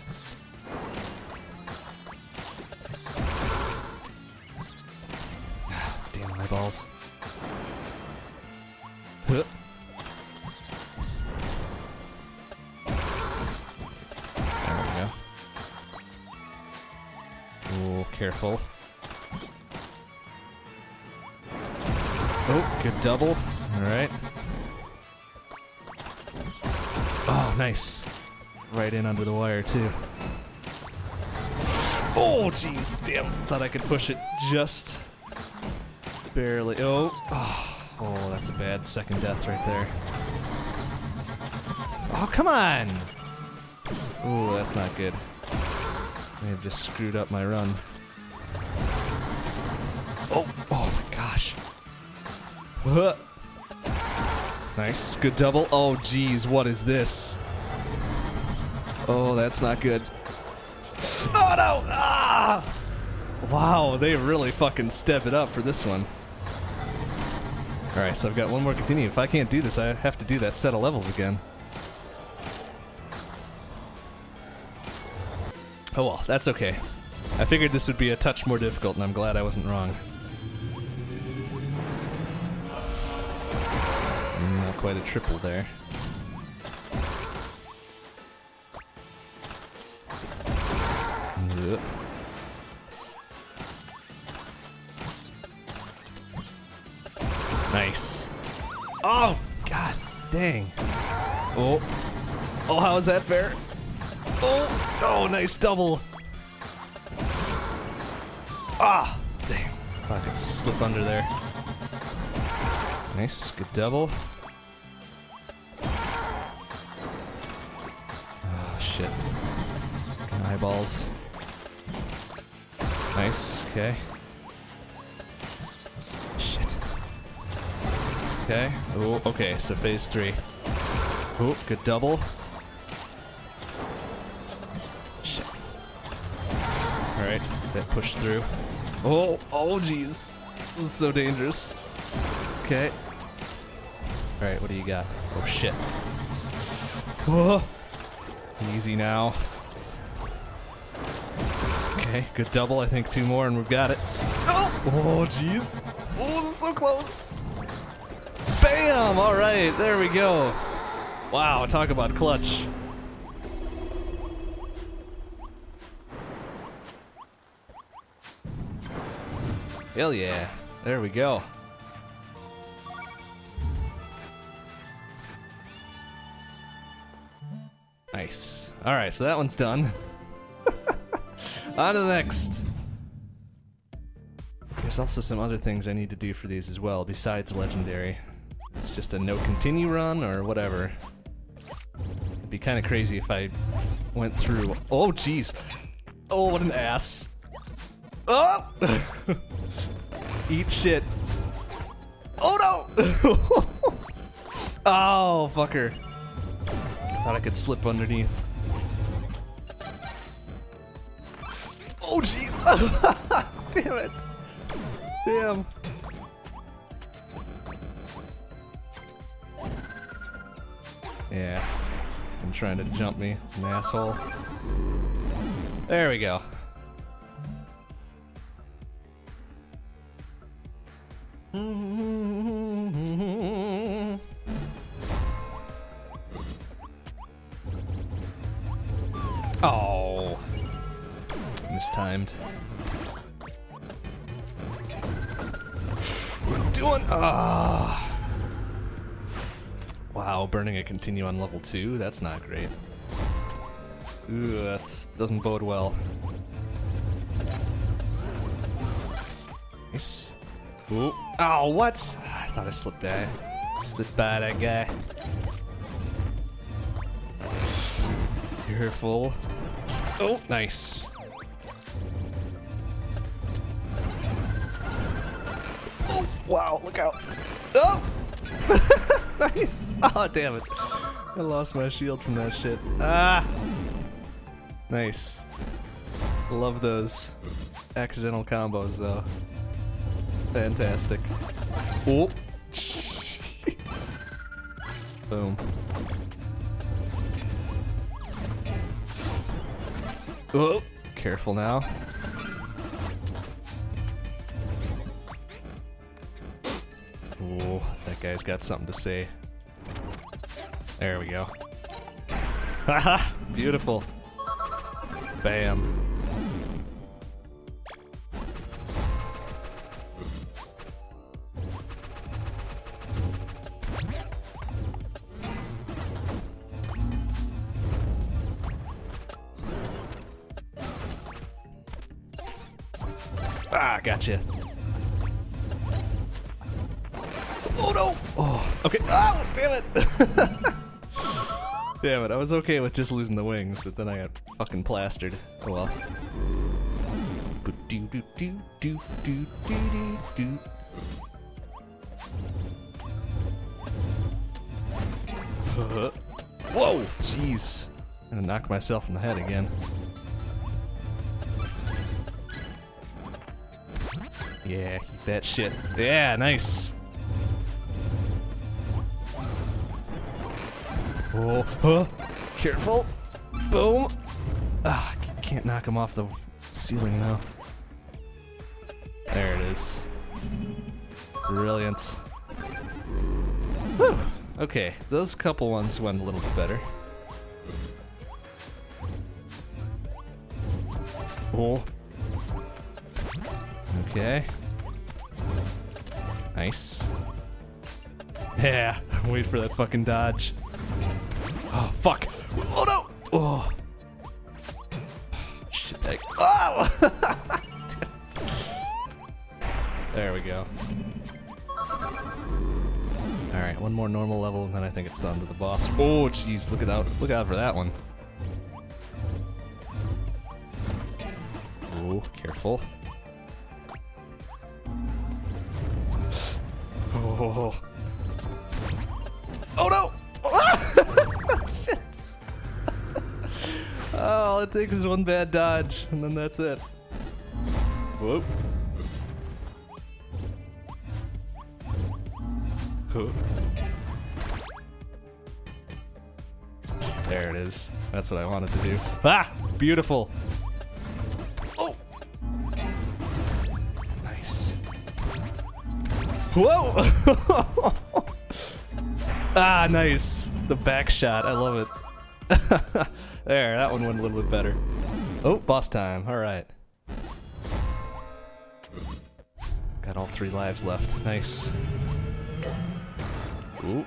Damn eyeballs. Huh. There we go. Oh, careful. Oh, good double. Alright. Oh, nice. Right in under the wire, too. Oh, jeez. Damn. Thought I could push it just barely. Oh. Oh, that's a bad second death right there. Oh, come on! Ooh, that's not good. May have just screwed up my run. Oh! Oh my gosh. Nice. Good double. Oh, geez. What is this? Oh, that's not good. Oh, no! Ah! Wow, they really fucking step it up for this one. Alright, so I've got one more continue. If I can't do this, I have to do that set of levels again. Oh well, that's okay. I figured this would be a touch more difficult, and I'm glad I wasn't wrong. Not quite a triple there. Yep. Nice. Oh, god dang. Oh. Oh, how is that fair? Oh, oh, nice double. Ah, damn. I could slip under there. Nice, good double. Oh, shit. Fucking eyeballs. Nice, okay. Shit. Okay, oh, okay, so phase 3. Oh, good double. Shit. Alright, that push through. Oh, oh jeez. This is so dangerous. Okay. Alright, what do you got? Oh shit. Whoa. Easy now. Okay, good double. I think 2 more and we've got it. Oh! Oh jeez. Oh, this is so close. Bam! Alright, there we go. Wow, talk about clutch. Hell yeah. There we go. Nice. Alright, so that one's done. On to the next. There's also some other things I need to do for these as well, besides legendary. It's just a no continue run or whatever. It'd be kind of crazy if I went through. Oh, jeez. Oh, what an ass. Oh! Eat shit. Oh no! Oh, fucker. Thought I could slip underneath. Oh, jeez! Damn it! Damn. Yeah. I'm trying to jump me, an asshole. There we go. Oh, mistimed. What am I doing? Ah. Wow, burning a continue on level 2. That's not great. Ooh, that doesn't bode well. Nice. Ooh. Oh, what? I thought I slipped by. Slipped by that guy. You're full. Oh, nice. Oh, wow, look out. Oh! Nice. Oh, damn it. I lost my shield from that shit. Ah! Nice. Love those accidental combos, though. Fantastic. Oh! Jeez. Boom. Oh! Careful now. Oh, that guy's got something to say. There we go. Haha! Beautiful. Bam. Ah, gotcha. Oh no! Oh, okay. Oh, damn it! Damn it, I was okay with just losing the wings, but then I got fucking plastered. Oh well. Whoa! Jeez. I'm gonna knock myself in the head again. Yeah, eat that shit. Yeah, nice. Oh, oh, careful. Boom. Ah, can't knock him off the ceiling now. There it is. Brilliant. Whew. Okay, those couple ones went a little bit better. Oh. Okay. Nice. Yeah, wait for that fucking dodge. Oh, fuck. Oh, no! Oh. Shit, that... Oh! There we go. Alright, one more normal level, and then I think it's done to the boss. Oh, jeez, look out. Look out for that one. Oh, careful. Oh. Oh, no! Shit! Oh, all it takes is one bad dodge, and then that's it. Whoop. There it is. That's what I wanted to do. Ah! Beautiful! Oh! Nice. Whoa! Ah, nice. The back shot. I love it. There, that one went a little bit better. Oh, boss time. Alright. Got all 3 lives left. Nice. Ooh.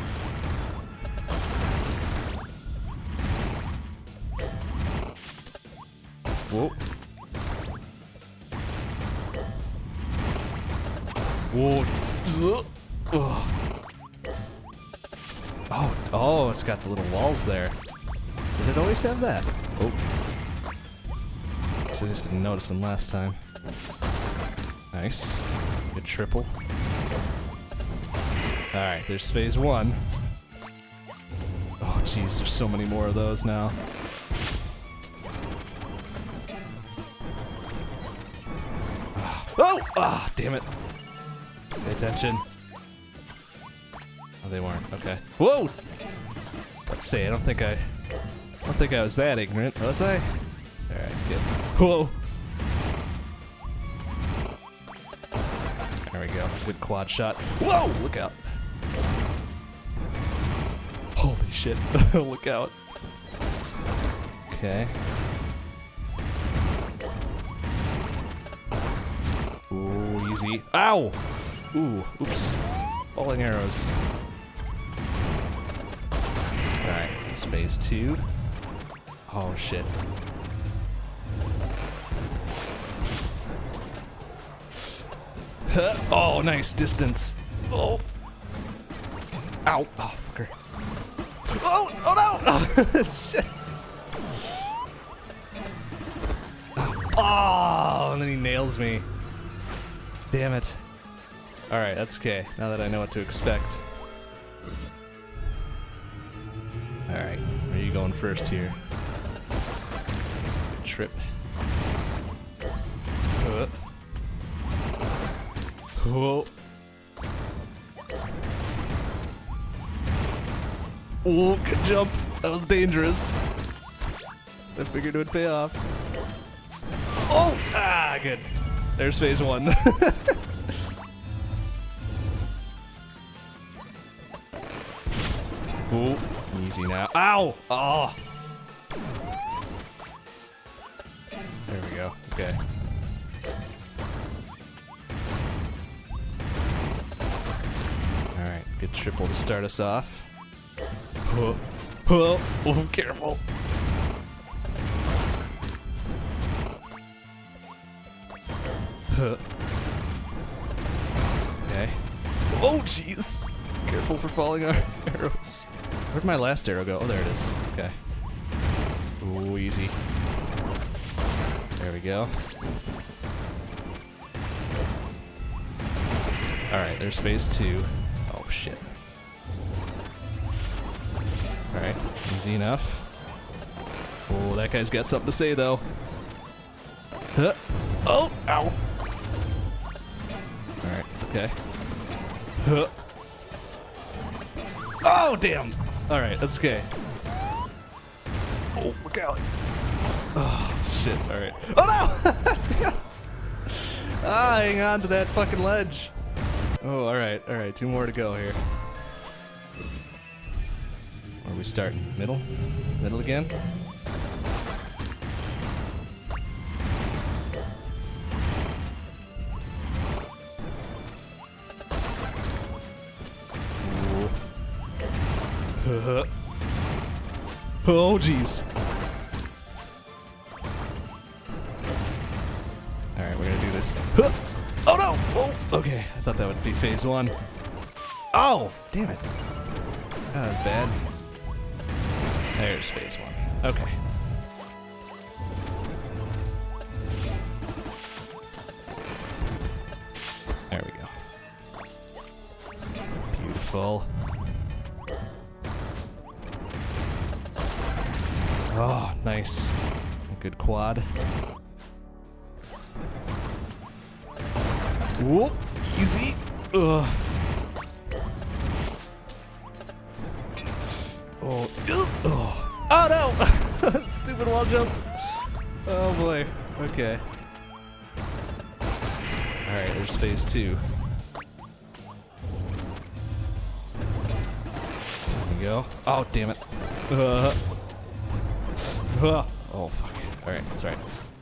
Whoa. Whoa. Oh. Oh, it's got the little walls there. Did it always have that? Oh. Guess I just didn't notice them last time. Nice. Good triple. Alright, there's phase 1. Oh jeez, there's so many more of those now. Oh! Ah, damn it. Pay attention. Oh, they weren't. Okay. Whoa! Let's see, I don't think I was that ignorant, was I? Alright, good. Whoa! There we go. Good quad shot. Whoa! Look out. Holy shit. Look out. Okay. Ooh, easy. Ow! Ooh, oops. Falling arrows. Alright, here's phase 2. Oh shit. Oh, nice distance. Oh. Ow. Oh, fucker. Oh, oh no! Shit. Oh, and then he nails me. Damn it. Alright, that's okay. Now that I know what to expect. Alright, where are you going first here? Trip. Whoa. Oh, good jump. That was dangerous. I figured it would pay off. Oh! Ah, good. There's phase 1. Oh, easy now. Ow! Oh! There we go. Okay. Alright, good triple to start us off. Oh, oh, oh, careful. Okay. Oh, jeez. Careful for falling arrows. Where'd my last arrow go? Oh, there it is. Okay. Ooh, easy. There we go. Alright, there's phase 2. Oh, shit. Alright, easy enough. Oh, that guy's got something to say, though. Huh. Oh, ow. Alright, it's okay. Huh. Oh, damn. Alright, that's okay. Oh, look out. Oh, shit. Alright. Oh, no! Damn it. Ah, hang on to that fucking ledge. Oh, alright, alright. 2 more to go here. Where are we starting? Middle? Middle again? Oh, jeez. Alright, we're gonna do this. Oh, no! Oh, okay. I thought that would be phase 1. Oh, damn it. That was bad. There's phase 1. Okay. There we go. Beautiful. Oh, nice. Good quad. Whoop, easy. Ugh. Oh, oh no! Stupid wall jump. Oh boy. Okay. Alright, there's phase 2. There we go. Oh, damn it. Oh, fuck. Alright, that's right.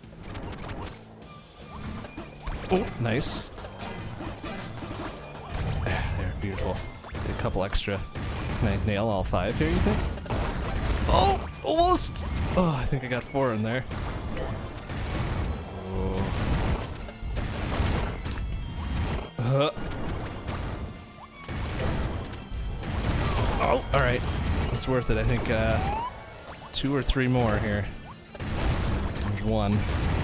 Oh, nice. There, beautiful. Get a couple extra. Can I nail all 5 here, you think? Oh, almost! Oh, I think I got 4 in there. Oh, alright. It's worth it, I think. 2 or 3 more here. There's 1.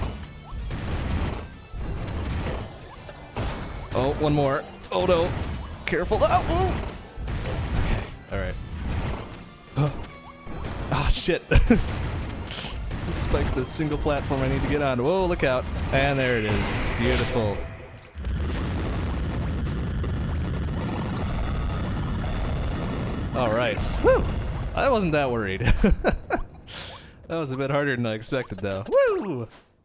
Oh, 1 more. Oh no. Careful. Oh, okay, alright. Ah, shit. Spike the single platform I need to get on. Whoa, look out. And there it is. Beautiful. Alright. Woo! I wasn't that worried. That was a bit harder than I expected, though. Woo!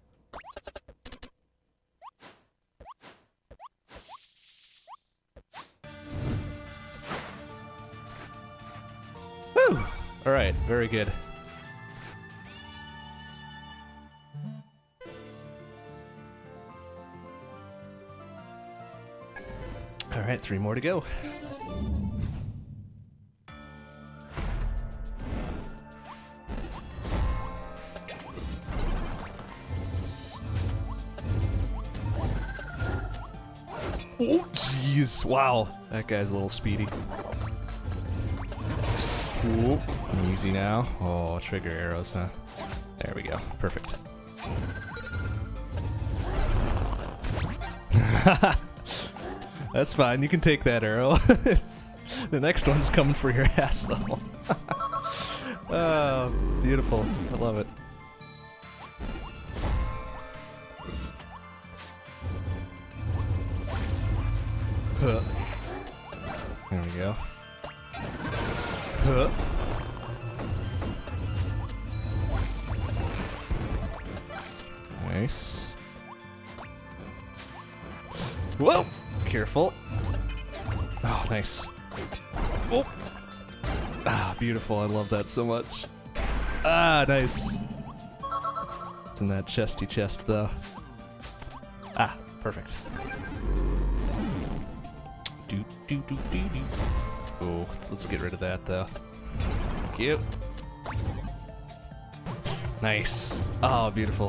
Woo! Alright, very good. Alright, 3 more to go. Oh, jeez. Wow. That guy's a little speedy. Ooh. Easy now. Oh, trigger arrows, huh? There we go. Perfect. That's fine. You can take that arrow. The next one's coming for your ass, though. Oh, beautiful. I love it. Huh. There we go. Huh. Nice. Whoa! Careful. Oh, nice. Oh! Ah, beautiful. I love that so much. Ah, nice. It's in that chesty chest, though. Ah, perfect. Oh, let's get rid of that, though. Thank you. Nice. Oh, beautiful.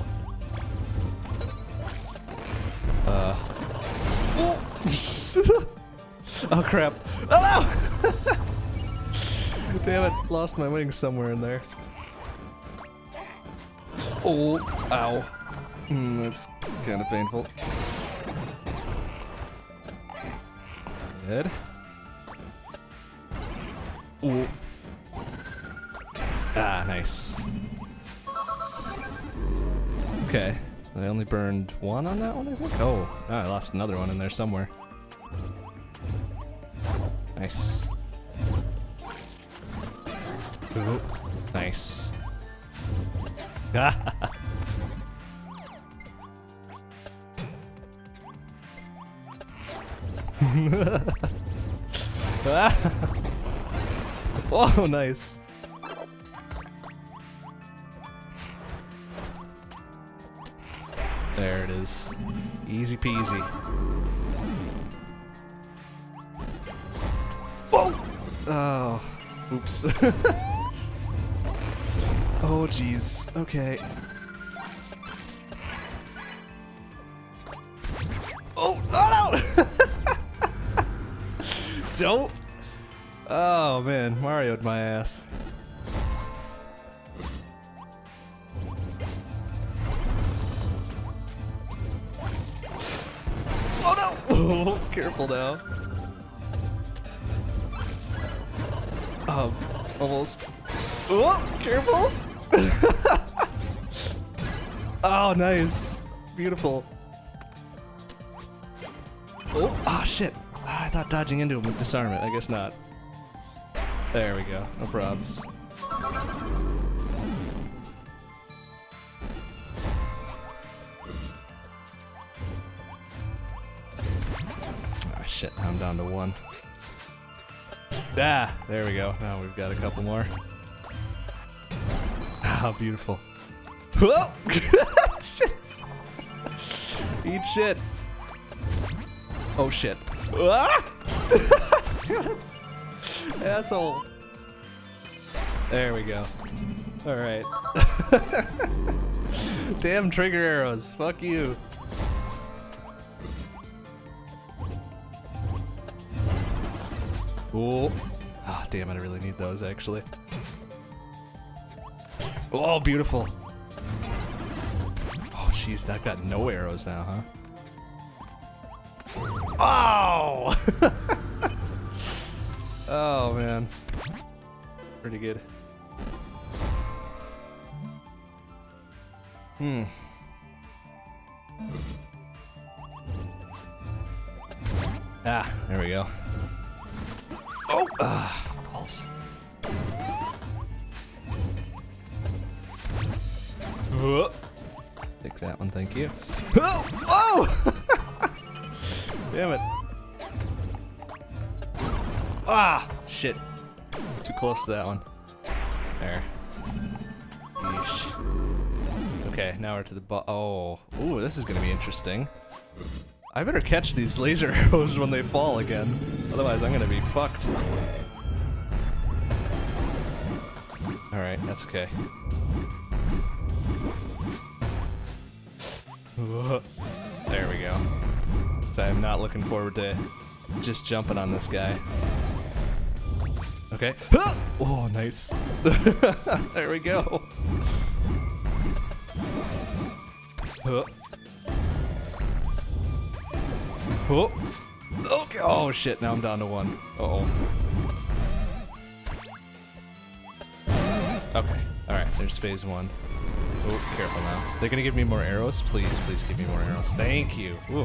Oh, crap. Oh, no! Damn it, lost my wings somewhere in there. Oh, ow. That's kind of painful. Good. Ooh. Ah, nice. Okay. I only burned one on that one, I think? Oh, I lost another one in there somewhere. Nice. Ooh, nice. Oh, nice. There it is. Easy peasy. Oh! Oh. Oops. Oh, jeez. Okay. Oh, no, no! Don't. Oh, man. Mario'd my ass. Oh, no! Oh, careful now. Almost. Oh, careful! Oh, nice. Beautiful. Oh, ah, shit. I thought dodging into him would disarm it. I guess not. There we go. No probs. Ah, shit. I'm down to one. Ah, there we go. Now we've got a couple more. Ah, beautiful. Whoa! Shit! Eat shit. Oh, shit. Ah! Damn it. Asshole. There we go. Alright. Damn trigger arrows. Fuck you. Oh. Ah, damn it, I really need those, actually. Oh, beautiful. Oh, jeez, I've got no arrows now, huh? Oh! Oh, man. Pretty good. Hmm. Ah, there we go. Oh! Ah, balls. Take that one, thank you. Oh! Oh! Damn it. Ah! Shit. Too close to that one. There. Yeesh. Okay, now we're to the oh. Ooh, this is gonna be interesting. I better catch these laser arrows when they fall again. Otherwise, I'm gonna be fucked. Alright, that's okay. There we go. So I'm not looking forward to just jumping on this guy. Okay. Oh, nice. There we go. Oh. Okay. Oh shit, now I'm down to one. Uh-oh. Okay. Alright, there's phase one. Oh, careful now. They're gonna give me more arrows? Please, please give me more arrows. Thank you. Ooh.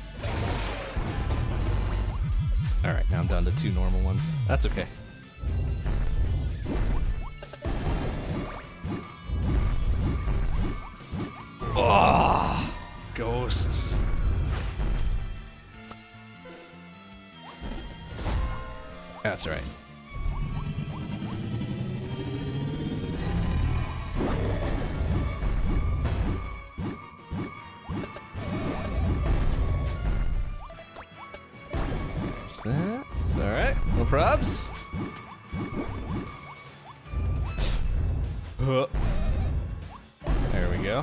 Alright, now I'm down to 2 normal ones. That's okay. Oh, ghosts. That's right. That's alright. No probs. There we go.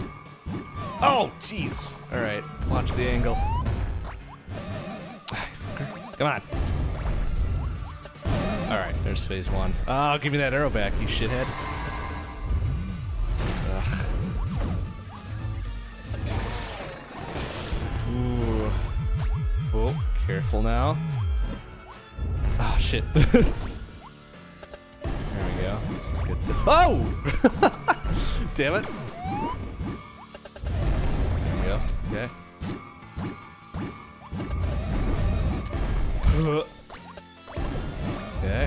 Oh, jeez. Alright, watch the angle. Come on. Alright, there's phase 1. Oh, give me that arrow back, you shithead. Ugh. Ooh. Oh, careful now. Oh, shit. There we go. Good. Oh! Damn it. There we go. Okay. Okay.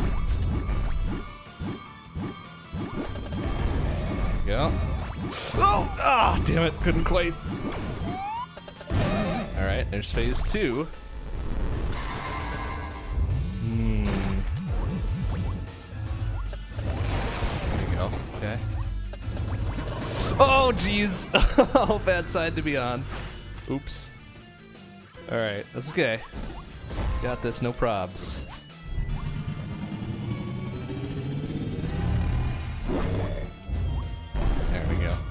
There we go. Oh! Ah, damn it. Couldn't quite. Alright, there's phase 2. There you go. Okay. Oh, jeez. Oh, bad side to be on. Oops. Alright, that's okay. Got this, no probs. There we go.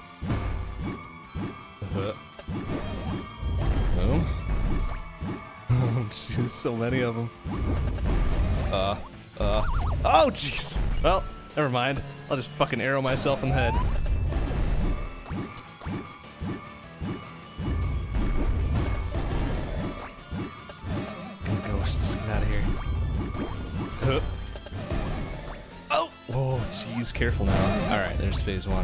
Boom. Oh, jeez, so many of them. Oh, jeez. Well, never mind. I'll just fucking arrow myself in the head. Ghosts, get out of here. Oh! Oh, jeez, careful now. Alright, there's phase 1.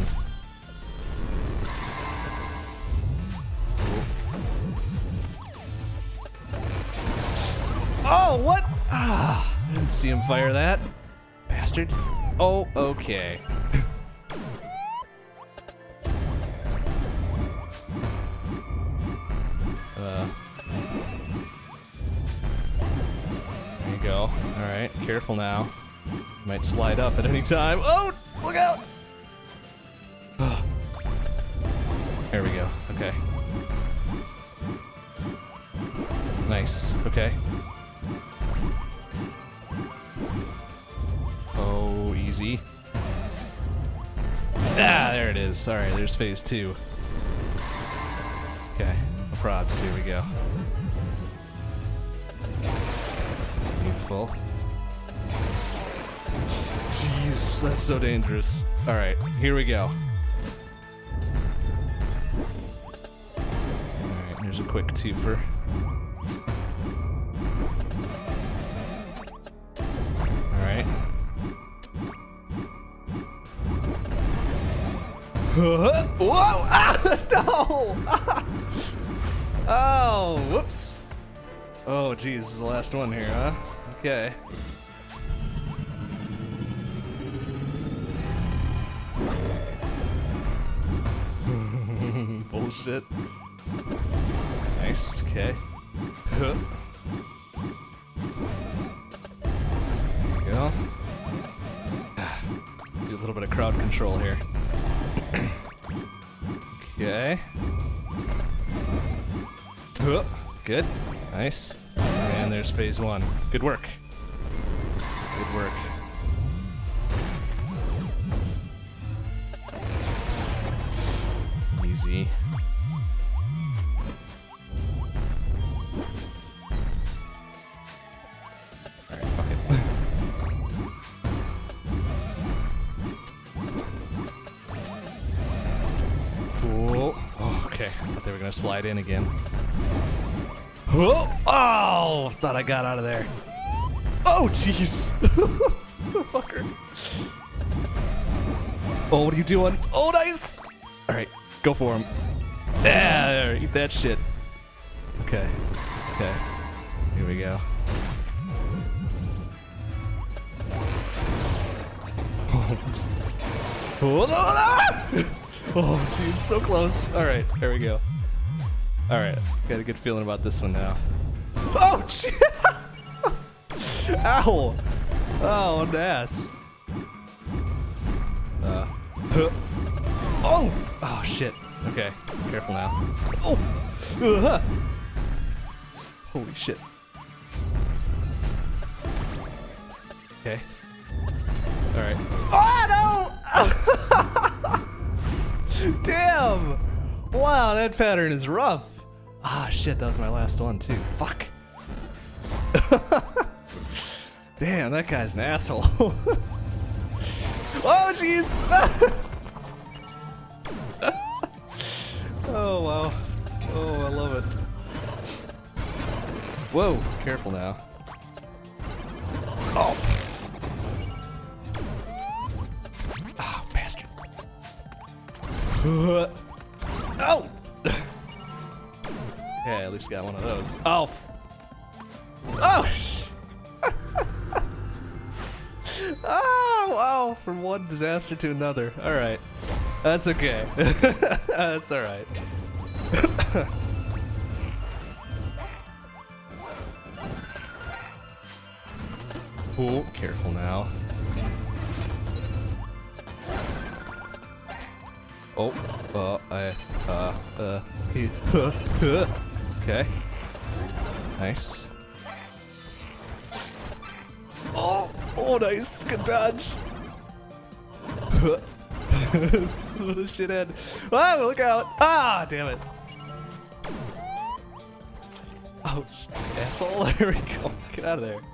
Oh, what? Ah, I didn't see him fire that. Bastard. Oh, okay. There you go. Alright, careful now. Might slide up at any time. Oh, look out! There we go. Okay. Nice. Okay. Oh, easy. Ah, there it is. Alright, there's phase 2. Okay, no probs. Here we go. Beautiful. Jeez, that's so dangerous. Alright, here we go. Alright, there's a quick twofer. Alright. Whoa! Ah, no! Oh, whoops. Oh, geez, this is the last one here, huh? Okay. Bullshit. Nice, okay. There you go. Do a little bit of crowd control here. Okay. Good. Nice. And there's phase 1. Good work. Good work. Easy. Alright, fuck it. Cool. Oh, okay. I thought they were gonna slide in again. Oh! Thought I got out of there. Oh, jeez. Fucker. Oh, what are you doing? Oh, nice! Alright, go for him. Yeah, there, eat that shit. Okay. Okay. Here we go. Oh, jeez, so close. Alright, there we go. Alright, got a good feeling about this one now. Oh, shit! Ow! Oh, an ass. Oh! Oh, shit. Okay, careful now. Oh! Holy shit. Okay. Alright. Oh, no! Damn! Wow, that pattern is rough. Ah, shit, that was my last one, too. Fuck. Damn, that guy's an asshole. Oh, jeez! Oh, wow. Oh, I love it. Whoa, careful now. Oh! Oh, bastard. Oh! Yeah, at least got one of those. Oh! Oh! Oh, wow. From one disaster to another. Alright. That's okay. That's alright. Oh, careful now. Oh, okay. Nice. Oh, nice. Good dodge. What a shithead. Ah, look out. Ah, damn it. Ouch, asshole. There we go. Get out of there.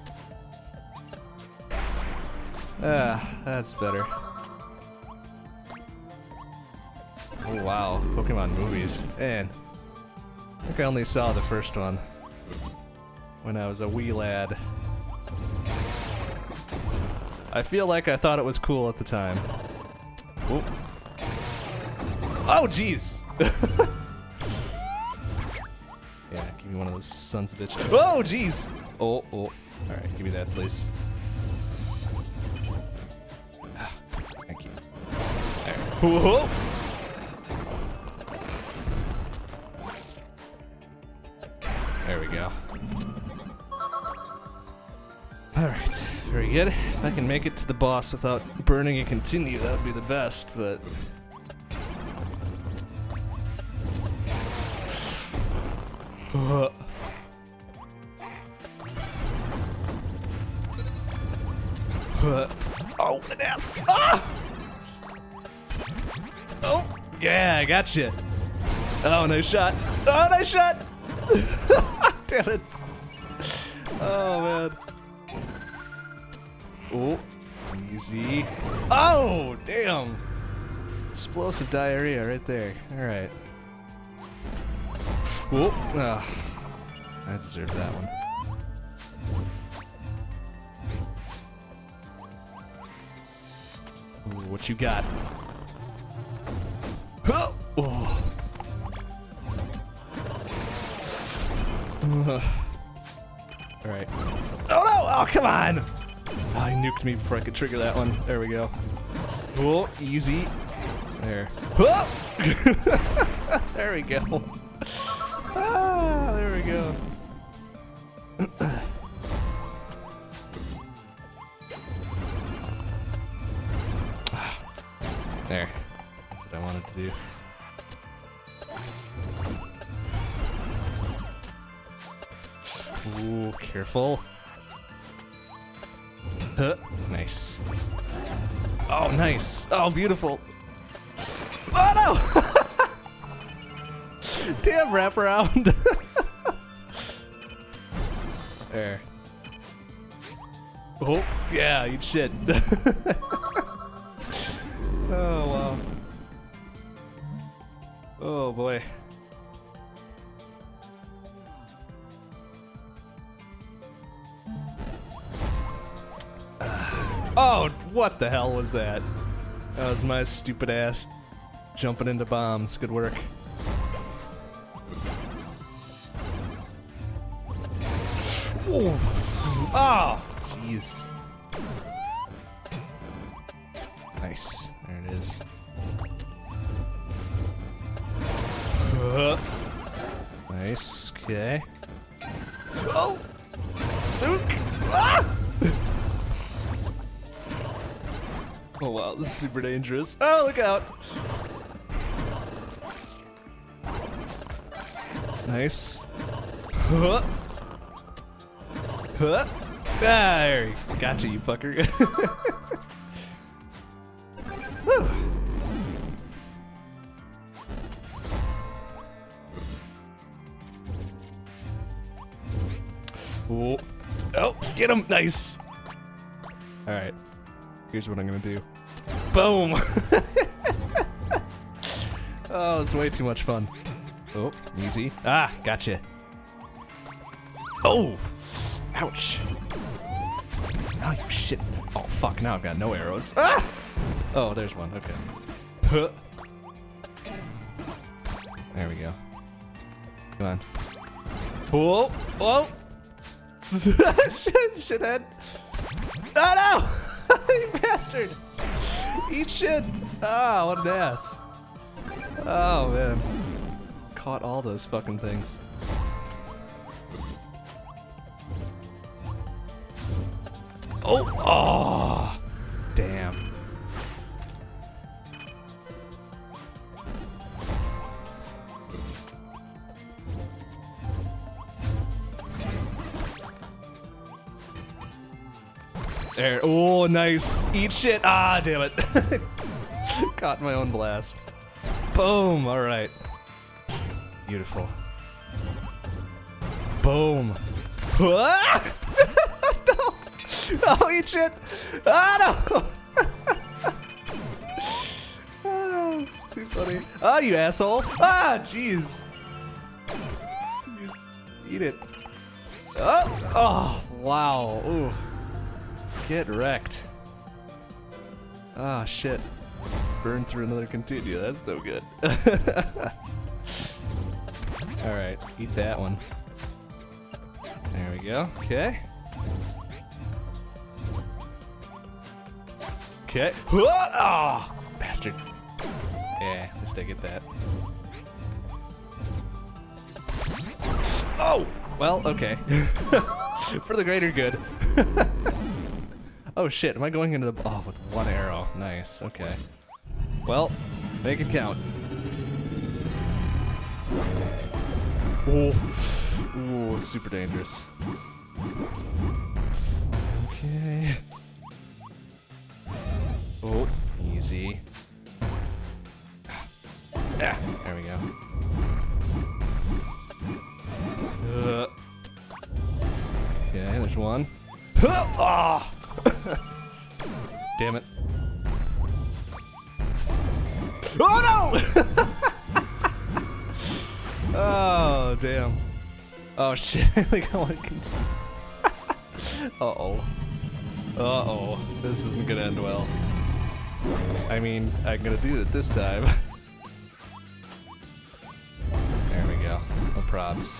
Ah, that's better. Oh, wow. Pokemon movies. Man. I think I only saw the first one when I was a wee lad. I feel like I thought it was cool at the time. Oh, oh jeez! Yeah, give me one of those sons of bitches. Oh, jeez! Oh, oh. Alright, give me that, please. Thank you. There. Whoa! There we go. Alright, very good. If I can make it to the boss without burning and continue, that would be the best, but... Oh, an ass! Ah! Oh, yeah, I gotcha. Oh, nice shot. Oh, nice shot! Damn it. Oh, man. Oh, easy. Oh, damn. Explosive diarrhea right there. Alright. Oh, I deserve that one. Ooh, what you got? Oh. Alright. Oh no! Oh, come on! Oh, he nuked me before I could trigger that one. There we go. Oh, easy. There. Oh! There we go. Ah, there we go. There. That's what I wanted to do. Ooh, careful. Nice. Oh, nice. Oh, beautiful. Oh, no! Damn, wraparound. There. Oh, yeah, eat shit. Oh, wow. Oh, boy. Oh, what the hell was that? That was my stupid ass jumping into bombs. Good work. Ooh. Oh, jeez. Nice. There it is. Nice. Okay. Oh! Luke! Ah! Oh wow, this is super dangerous. Oh, look out! Nice. Huh. Huh. Ah, there you gotcha, you fucker. Woo. Ooh. Oh, get him! Nice! Alright. Here's what I'm gonna do. Boom! Oh, it's way too much fun. Oh, easy. Ah, gotcha. Oh! Ouch. Oh, you shit. Oh, fuck, now I've got no arrows. Ah! Oh, there's one. Okay. Huh. There we go. Come on. Whoa! Whoa! Shithead! Oh no! You bastard! Eat shit! Ah, what an ass. Oh man. Caught all those fucking things. Oh! Oh! Damn. There. Oh, nice. Eat shit. Ah, damn it. Caught my own blast. Boom. All right. Beautiful. Boom. Ah! No. Oh, eat shit. Ah, no. Oh, it's too funny. Oh, you asshole. Ah, jeez. Eat it. Oh, oh wow. Ooh. Get wrecked. Ah, shit. Burn through another continue. That's no good. Alright, eat that one. There we go. Okay. Okay. Oh, bastard. Yeah, at least I get that. Oh! Well, okay. For the greater good. Oh shit, am I going into the... Oh, with one arrow. Nice, okay. Well, make it count. Oh. Ooh, super dangerous. Okay. Oh, easy. Ah, there we go. Okay, there's one. Oh! Damn it. Oh no! Oh, damn. Oh shit, like I want to continue. Uh-oh. Uh-oh. This isn't gonna end well. I mean, I'm gonna do it this time. There we go. No probs.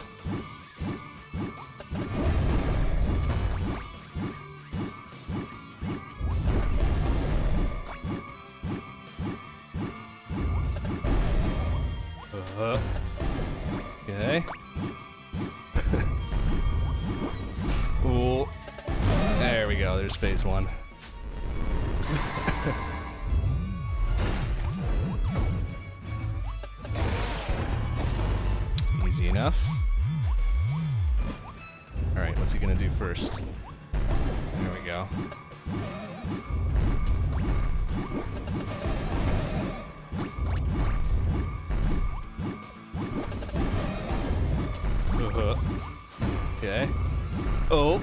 Okay. Ooh. There we go. There's phase one. Easy enough. Alright, what's he gonna do first? There we go. Okay. Oh.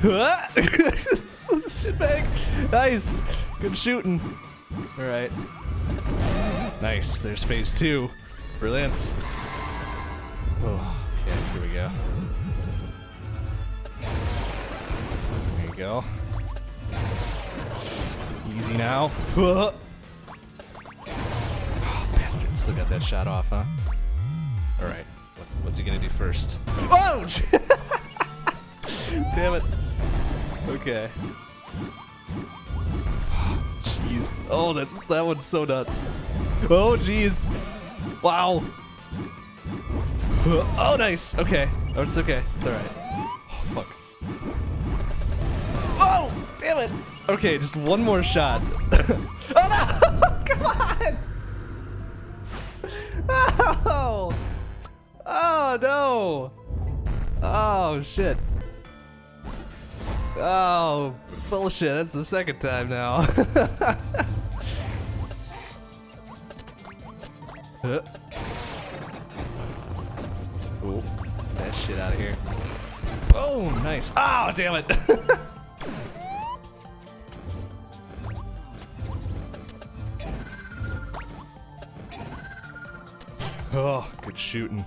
Shitbag. Nice. Good shooting. Alright. Nice. There's phase two. Brilliant. Oh, okay, here we go. There you go. Easy now. Oh, bastard. Still got that shot off, huh? Alright. What's he gonna do first? Oh! Damn it. Okay. Jeez. Oh, that one's so nuts. Oh, jeez. Wow. Oh, nice. Okay. Oh, it's okay. It's alright. Oh, fuck. Oh, damn it. Okay, just one more shot. Oh, no! Come on! Oh! Oh, no! Oh, shit. Oh, bullshit. That's the second time now. Oh, that shit out of here. Boom! Nice. Oh, damn it! Oh, good shooting.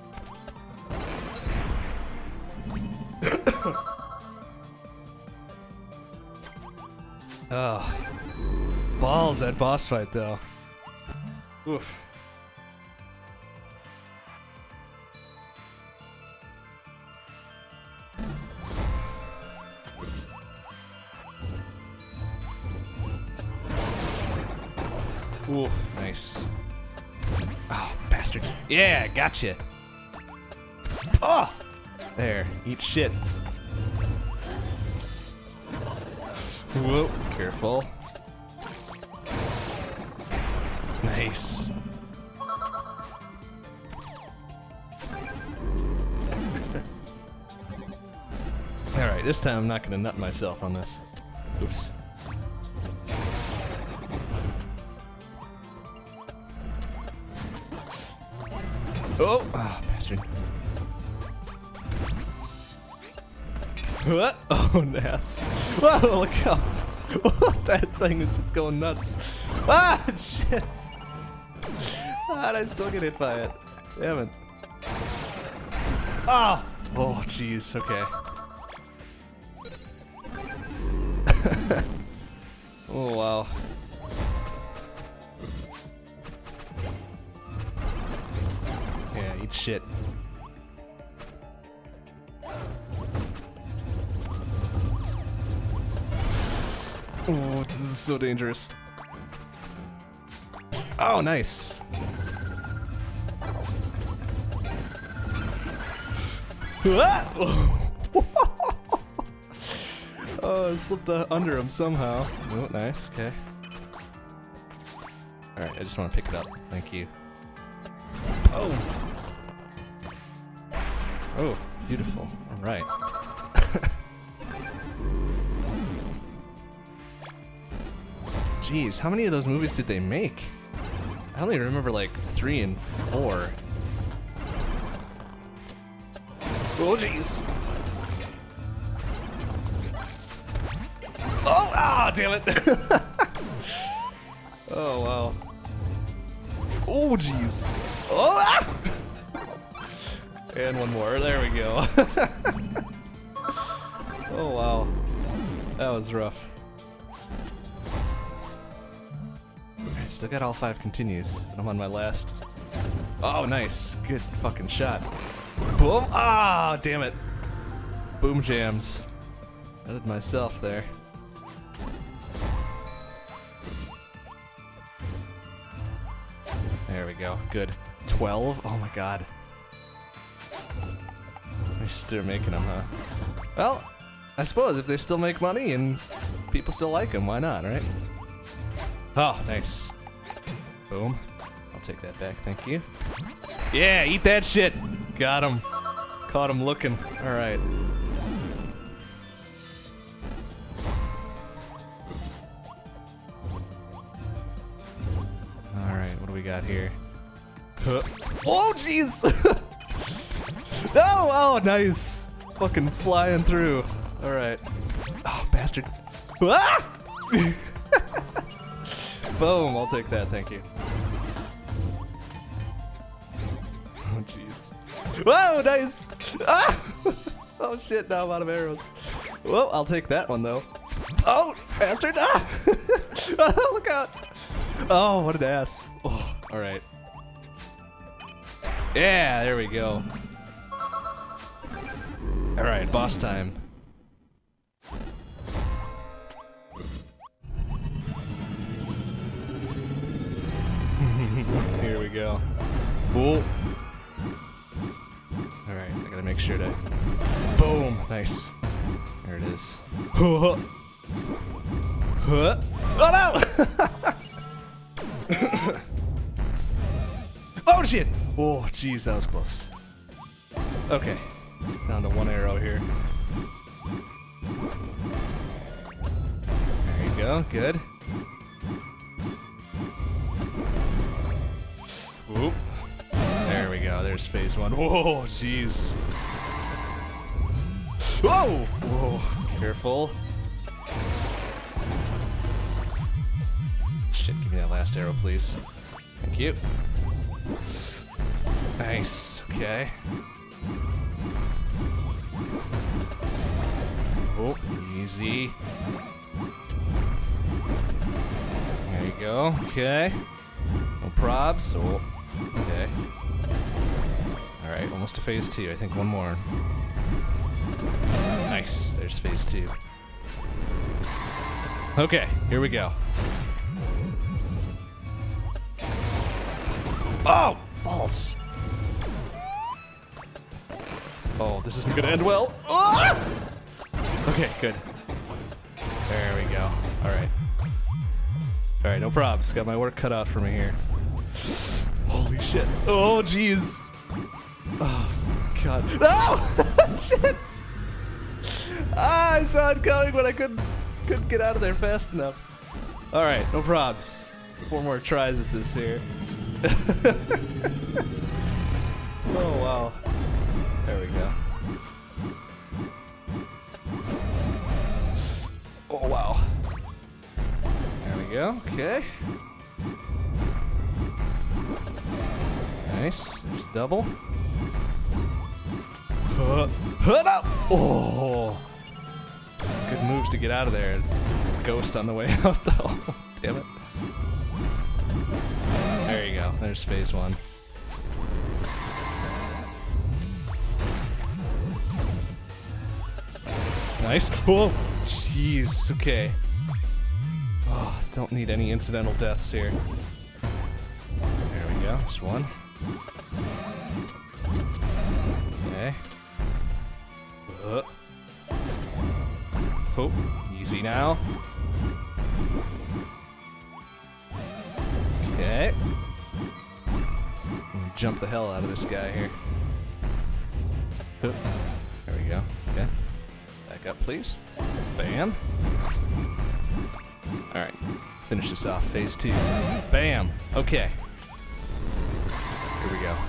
Oh. Balls that boss fight, though. Oof. Oof, nice. Oh, bastard. Yeah, gotcha. Oh! There, eat shit. Whoa, careful. Nice. Alright, this time I'm not gonna nut myself on this. Oops. Oh! Ah, bastard. What? Oh, nice. Whoa, look how that thing is just going nuts. Ah, shit. Ah, and I still get hit by it. Damn it. Ah! Oh, jeez, okay. Oh, wow. Yeah, eat shit. Oh, this is so dangerous. Oh, nice. Oh, I slipped under him somehow. Oh, nice. Okay. Alright, I just want to pick it up. Thank you. Oh! Oh, beautiful. Alright. Jeez, how many of those movies did they make? I only remember like 3 and 4. Oh, jeez. Oh, ah, damn it. Oh, wow. Oh, jeez. Oh, ah! And one more. There we go. Oh, wow. That was rough. I still got all 5 continues, but I'm on my last. Oh, nice. Good fucking shot. Boom. Ah, damn it. Boom jams. I did myself there. There we go. Good. 12? Oh my god. They're still making them, huh? Well, I suppose if they still make money and people still like them, why not, right? Oh, nice. Boom. I'll take that back, thank you. Yeah, eat that shit! Got him. Caught him looking. Alright. Alright, what do we got here? Oh, jeez! No! Oh, nice! Fucking flying through. Alright. Oh, bastard. Ah! Boom, I'll take that, thank you. Oh, jeez. Whoa, nice! Ah! Oh, shit, now I'm out of arrows. Well, I'll take that one, though. Oh, bastard! Ah! Oh, look out! Oh, what an ass. Oh, alright. Yeah, there we go. Alright, boss time. Here we go. Cool. Alright, I gotta make sure to... Boom! Nice. There it is. Oh no! Oh shit! Oh jeez, that was close. Okay. Down to 1 arrow here. There you go, good. Whoop. There we go, there's phase 1. Whoa, jeez. Whoa! Whoa, careful. Shit, give me that last arrow, please. Thank you. Nice, okay. Oh, easy. There you go, okay. No probs, oh, okay. Alright, almost to phase 2, I think one more. Nice, there's phase 2. Okay, here we go. Oh, balls. Oh, this isn't gonna end well. Oh! Okay, good. There we go. Alright. Alright, no probs. Got my work cut out for me here. Holy shit. Oh, jeez. Oh, God. No! Shit! Ah, I saw it coming, but I couldn't get out of there fast enough. Alright, no probs. 4 more tries at this here. Oh, wow. There we go. Oh, wow. There we go. Okay. Nice. There's double. No! Oh! Good moves to get out of there. Ghost on the way out, though. Damn it. There you go. There's phase 1. Nice. Whoa! Jeez. Okay. Oh, don't need any incidental deaths here. There we go. Just one. Okay. Oh, easy now. Okay. I'm gonna jump the hell out of this guy here. There we go. Okay. Back up, please. Bam. Alright. Finish this off. Phase 2. Bam. Okay. Here we go.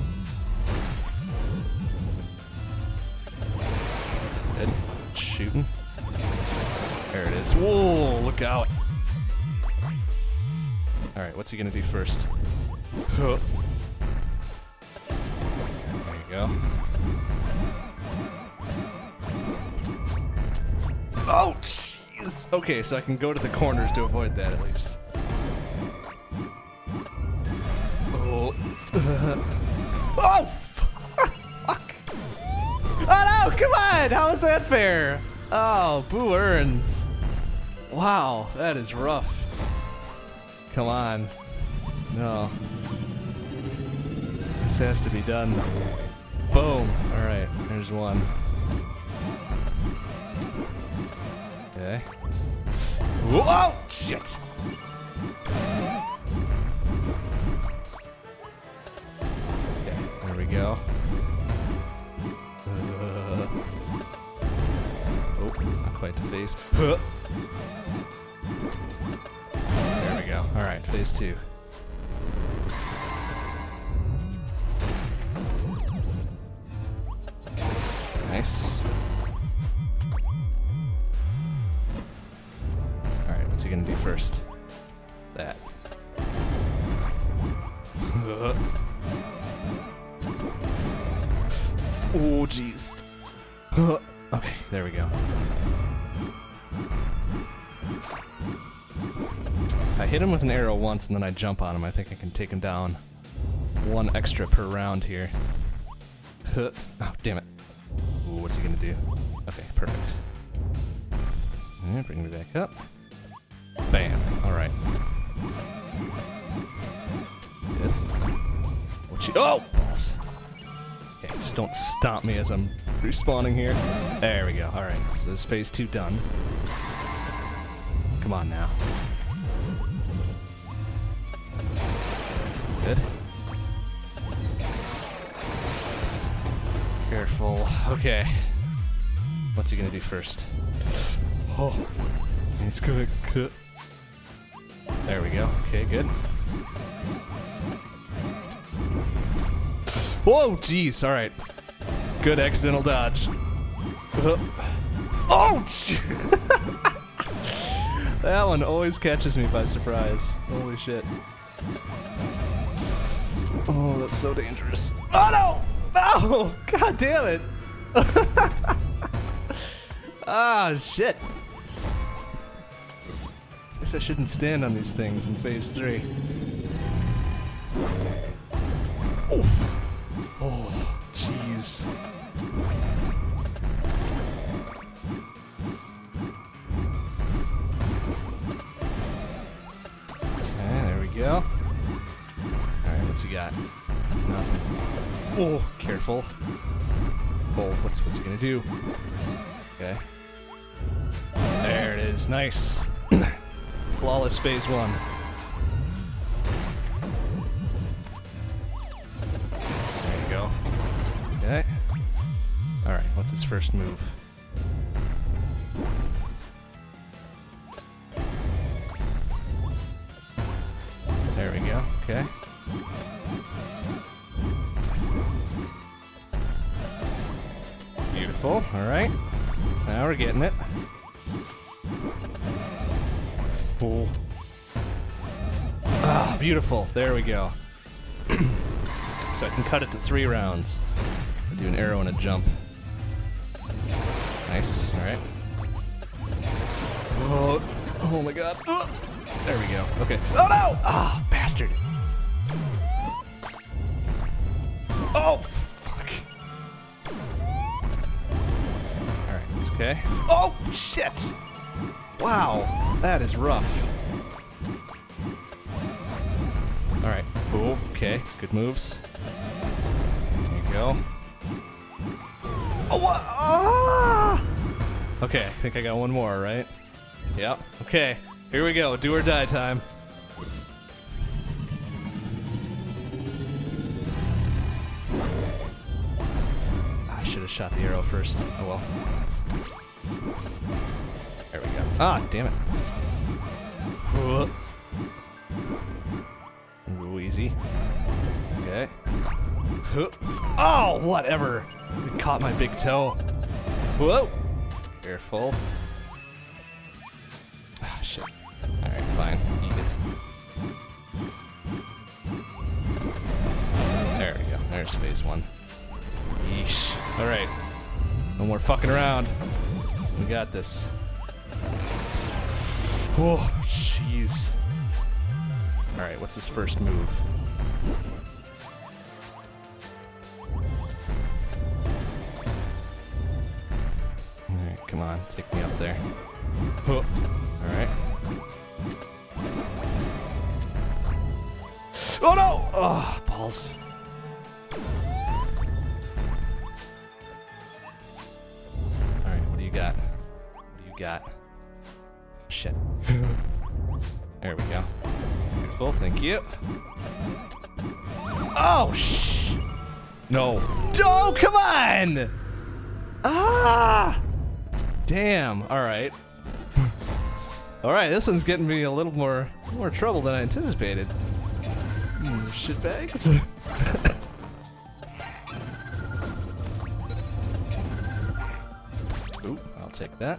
Good. Shooting. There it is. Whoa, look out. Alright, what's he gonna do first? There you go. Oh, jeez! Okay, so I can go to the corners to avoid that at least. Oh. Oh! Fuck! Oh no, come on! How is that fair? Oh, boo earns. Wow, that is rough. Come on. No. This has to be done. Boom. Alright, there's one. Okay. Whoa! Shit! Okay, there we go. Oh, not quite to phase. There we go. Alright, phase 2. Nice. Alright, what's he gonna do first? That. Oh, jeez. Okay, there we go. If I hit him with an arrow once and then I jump on him, I think I can take him down 1 extra per round here. Oh, damn it. Ooh, what's he gonna do? Okay, perfect. Yeah, bring me back up. Bam. Alright. Good. What you— oh! Balls. Okay, just don't stomp me as I'm respawning here. There we go. Alright, so this phase 2 done. Come on now. Good. Careful. Okay. What's he gonna do first? Oh, he's gonna cut. There we go. Okay, good. Whoa, jeez. All right. Good accidental dodge. Oh! That one always catches me by surprise. Holy shit. Oh, that's so dangerous. Oh no! No! God damn it! Ah, shit. Guess I shouldn't stand on these things in phase 3. Oof. Oh, jeez. Okay, there we go. Alright, what's he got? Nothing. Oh, careful. Oh, what's he gonna do? Okay. There it is. Nice. Flawless phase 1. There you go. Okay. Alright, what's his first move? There we go. Okay. Beautiful. Alright. Now we're getting it. Cool. Ah, beautiful. There we go. So I can cut it to 3 rounds. Do an arrow and a jump. Nice. Alright. Oh my god. There we go. Okay. Oh no! Ah, bastard. Oh, fuck. Alright, it's okay. Oh, shit! Wow, that is rough. Alright. Oh, okay. Good moves. There you go. Oh, what? Ah! Okay, I think I got one more, right? Yep. Okay, here we go. Do or die time. I should have shot the arrow first. Oh well. There we go. Ah, damn it. Ooh, easy. Okay. Oh, whatever. It caught my big toe. Whoa. Careful. Ah, shit. Alright, fine. Eat it. There we go. There's phase 1. Yeesh. Alright. No more fucking around. We got this. Oh, jeez. Alright, what's his first move? Alright, come on. Take me up there. Oh. Alright. Oh no! Oh, balls. Alright, what do you got? What do you got? Shit. There we go. Beautiful, thank you. Oh, shh! No. Oh, come on! Ah! Damn, alright. Alright, this one's getting me a little more trouble than I anticipated. Shitbags. Ooh, I'll take that.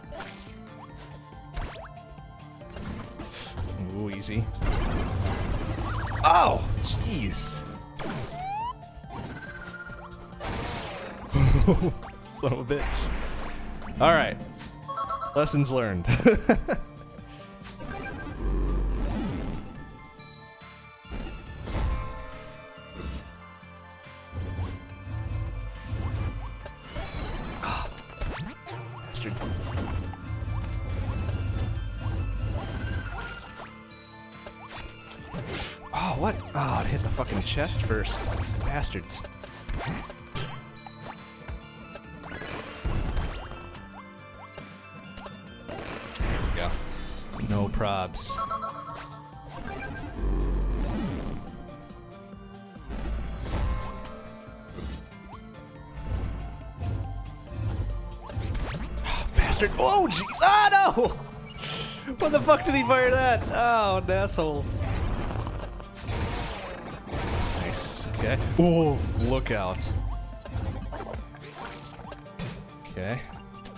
Ooh, easy. Oh, jeez. Son of a bitch. Alright. Lessons learned. Bastard. Oh, what? Oh, it hit the fucking chest first. Bastards. There we go. No probs. Bastard. Oh, jeez. Ah, no! When the fuck did he fire that? Oh, an asshole. Nice. Okay. Oh, look out. Okay.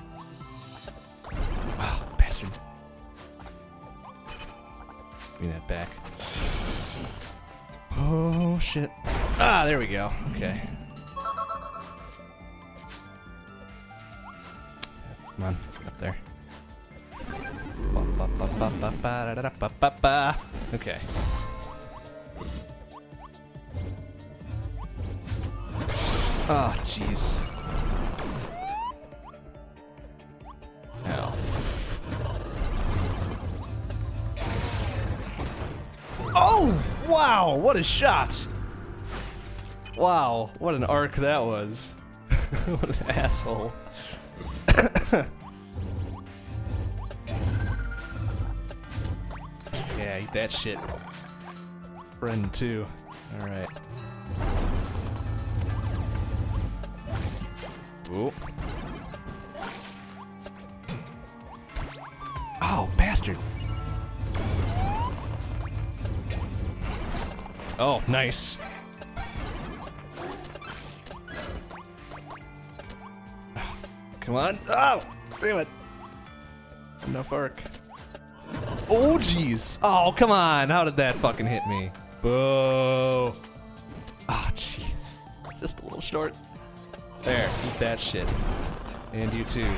Give me that back. Oh, shit. Ah, there we go. Okay. Come on, up there. Okay. Oh, jeez. Ow. Oh, wow, what a shot. Wow, what an arc that was. What an asshole. Yeah, eat that shit. Friend too. Alright. Ooh. Oh, bastard. Oh, nice. Come on. Oh, damn it. Enough arc. Oh, jeez. Oh, come on. How did that fucking hit me? Boo. Oh, jeez. Just a little short. There, eat that shit. And you too.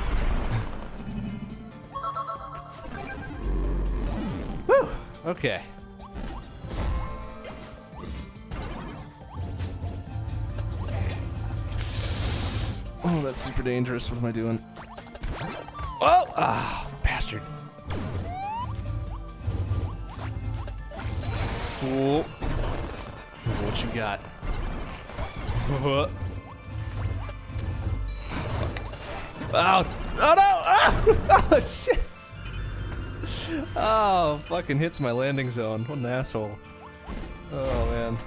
Whew. Okay. Oh, that's super dangerous. What am I doing? Oh! Ah, bastard. Oh. What you got? Oh, oh no! Ah! Oh, shit! Oh, fucking hits my landing zone. What an asshole. Oh, man.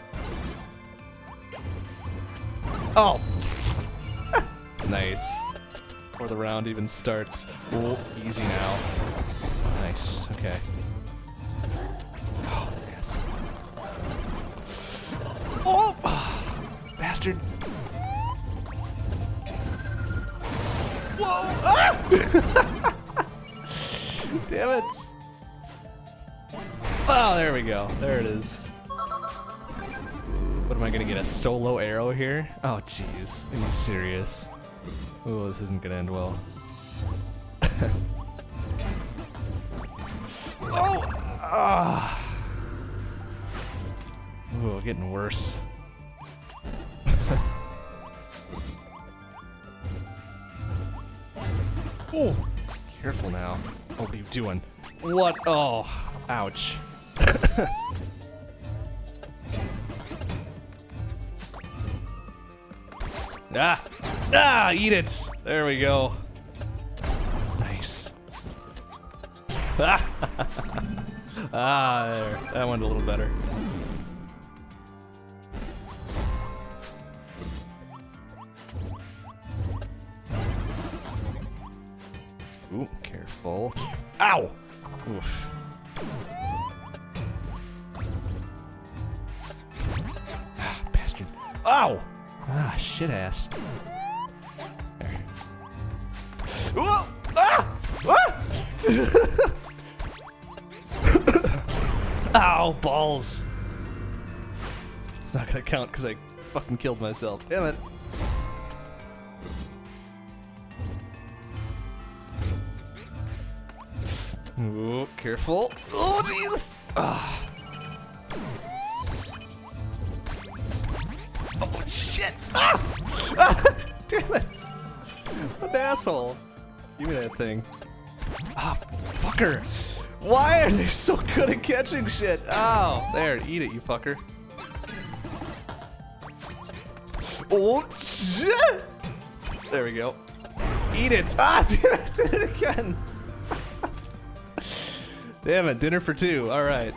Oh! Nice. Before the round even starts. Oh, easy now. Nice. Okay. Oh, yes. Oh! Bastard. Whoa! Ah! Damn it. Oh, there we go. There it is. What am I gonna get? A solo arrow here? Oh, jeez. Are you serious? Oh, this isn't gonna end well. Oh! Ah! Oh, getting worse. Oh! Careful now. Oh, what are you doing? What? Oh, ouch. Ah! Ah! Eat it! There we go. Nice. Ah! Ah, there. That went a little better. Ooh, careful. Ow! Oof. Ah, bastard. Ow! Ah, shit ass. There. Whoa! Ah! Ah! Ow, balls. It's not gonna count because I fucking killed myself. Damn it. Ooh, careful. Oh, jeez! Ah. Oh, shit! Ah! Ah! Damn it! What an asshole. Give me that thing. Ah, fucker! Why are they so good at catching shit? Oh, there, eat it, you fucker. Oh, shit! There we go. Eat it! Ah, damn it, did it again! Damn it, dinner for two. All right.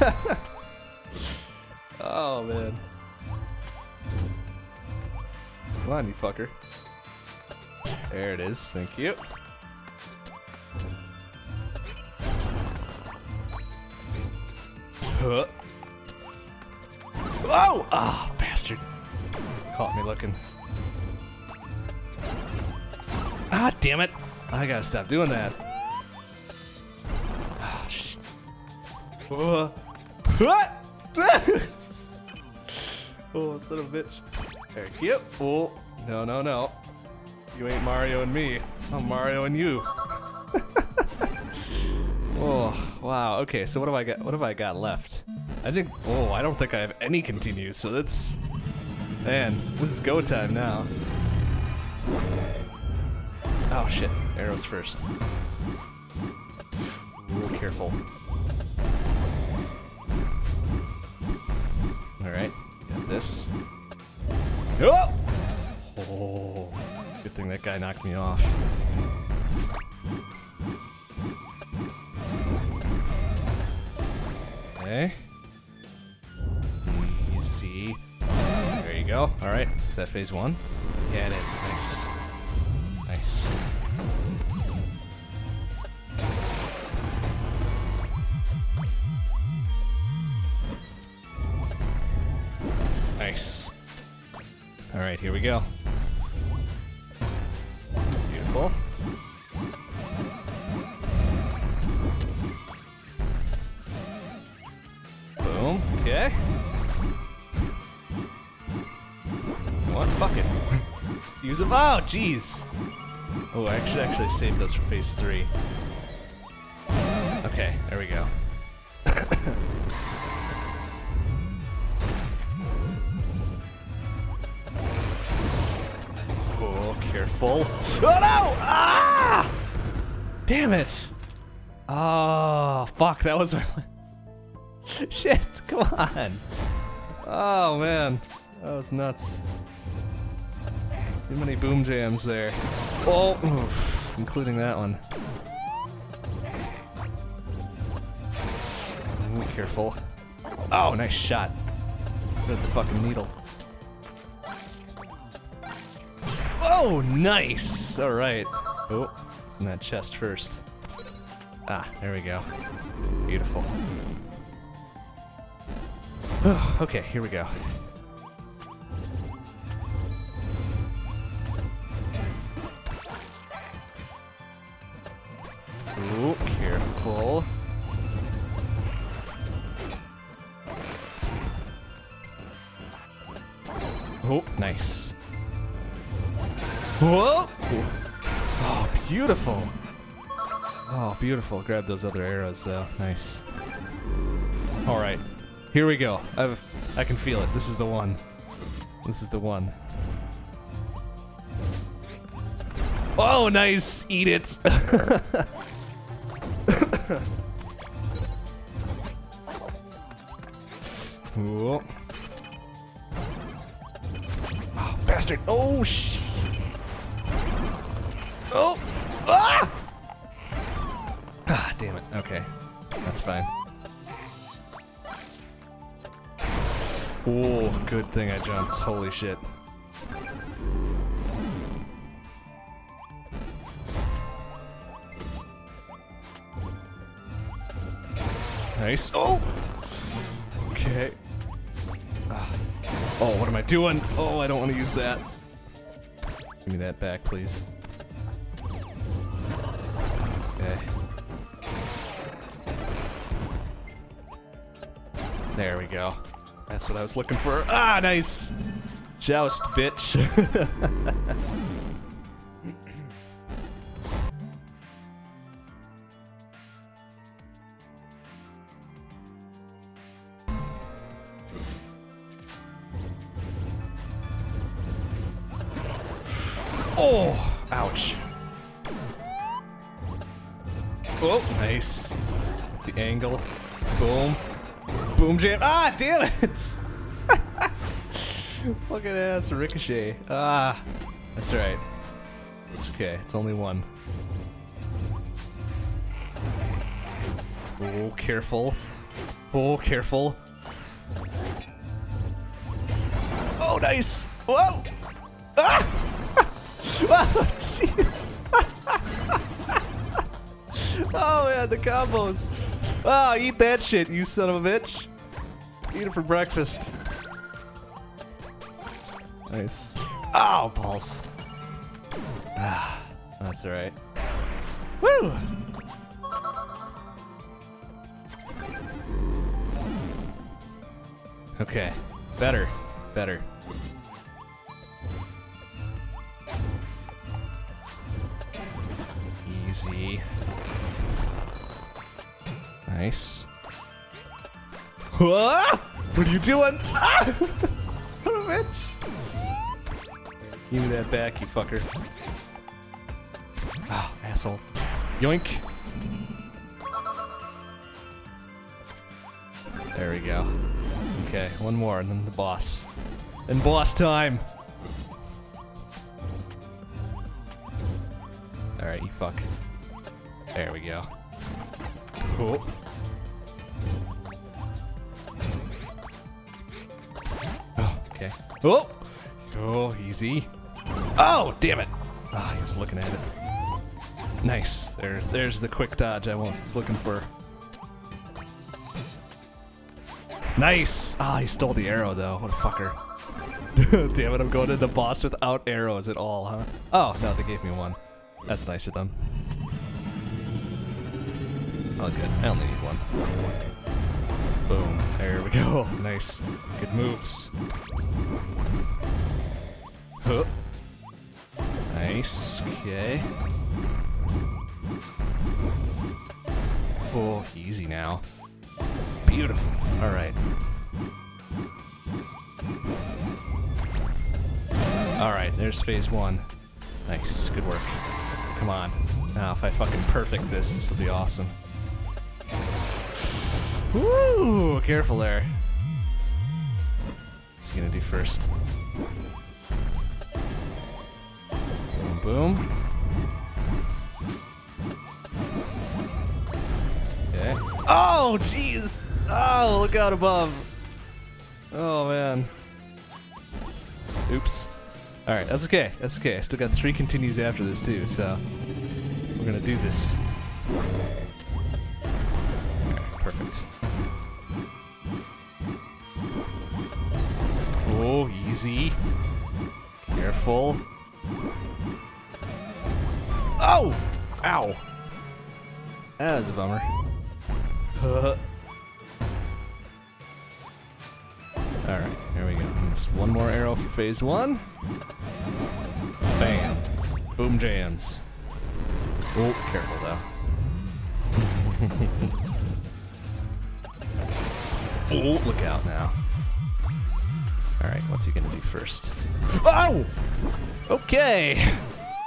Oh, man. Come on, you fucker. There it is. Thank you. Huh. Oh! Ah, oh, bastard. Caught me looking. Ah, damn it. I gotta stop doing that. Oh, son of a bitch. There, yep. Oh, no, no, no. You ain't Mario and me. I'm Mario and you. Oh, wow. Okay, so what have I got? What have I got left? I think. Oh, I don't think I have any continues. So that's. Man, this is go time now. Oh shit! Arrows first. Ooh, careful. All right, got this. Oh! Oh, good thing that guy knocked me off. Okay. Easy. There you go. All right. Is that phase 1? Yeah, it is. Nice. Nice. Nice. All right, here we go. Beautiful. Boom. Okay. What? Fuck it. Let's use them. Oh, jeez. Oh, I actually saved those for phase 3. Okay, there we go. Oh, careful. Oh no! Ah! Damn it! Oh, fuck, that was my last. Shit, come on. Oh, man. That was nuts. Too many boom jams there. Oh, oof, including that one. Ooh, careful. Oh, nice shot. Hit the fucking needle. Oh, nice! Alright. Oh, it's in that chest first. Ah, there we go. Beautiful. Oh, okay, here we go. Ooh, careful. Oh, nice. Whoa! Oh, beautiful. Oh, beautiful. Grab those other arrows, though. Nice. All right, here we go. I can feel it. This is the one. This is the one. Oh, nice. Eat it. Ooh. Oh, bastard. Oh, shit. Oh! Ah! Ah, damn it. Okay. That's fine. Oh, good thing I jumped. Holy shit. Nice. Oh! Okay. Oh, what am I doing? Oh, I don't want to use that. Give me that back, please. Okay. There we go. That's what I was looking for. Ah, nice! Joust, bitch. Oh, ouch. Oh, nice. The angle. Boom. Boom jam. Ah, damn it! Fucking ass ricochet. Ah, that's right. It's okay. It's only one. Oh, careful. Oh, careful. Oh, nice. Whoa! Ah! Oh, jeez. Oh, man, the combos. Oh, eat that shit, you son of a bitch. Eat it for breakfast. Nice. Oh, balls. Ah, that's alright. Woo! Okay. Better. Better. Easy. Nice. What are you doing? Ah! Son of a bitch. Give me that back, you fucker. Oh, asshole. Yoink. There we go. Okay, one more, and then the boss. And boss time! Alright, you fuck. There we go. Cool. Oh, okay. Oh! Oh, easy. Oh, damn it! Ah, he was looking at it. Nice. There's the quick dodge I was looking for. Nice! Ah, he stole the arrow, though. What a fucker. Damn it, I'm going to the boss without arrows at all, huh? Oh, no, they gave me one. That's nice of them. Oh, good. I only need one. Boom. There we go. Nice. Good moves. Huh. Nice. Okay. Oh, easy now. Beautiful. Alright. Alright, there's phase one. Nice. Good work. Come on. Now, if I fucking perfect this will be awesome. Woo! Careful there. What's he gonna do first? Boom, boom. Okay. Oh, jeez! Oh, look out above. Oh, man. Oops. Alright, that's okay. That's okay. I still got 3 continues after this, too, so we're gonna do this. Alright, perfect. Oh, easy. Careful. Oh! Ow! That was a bummer. Alright, here we go. Just one more arrow for phase one. Bam. Boom jams. Oh, careful though. Oh, look out now. Alright, what's he gonna do first? Oh! Okay!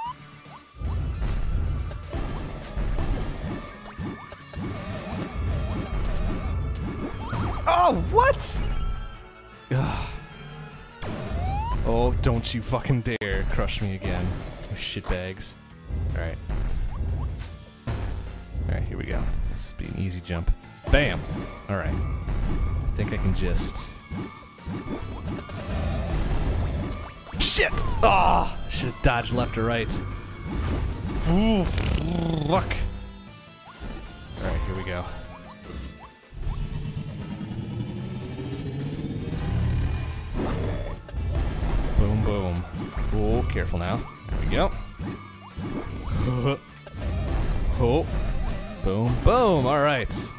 Oh, what? Ugh. Oh, don't you fucking dare crush me again. You shitbags. Alright. Alright, here we go. This will be an easy jump. Bam! Alright. I think I can just... Shit! Ah! Oh, should have dodged left or right. Ooh, fuck. Alright, here we go. Boom, boom. Oh, careful now. There we go. Oh. Boom, boom. Alright.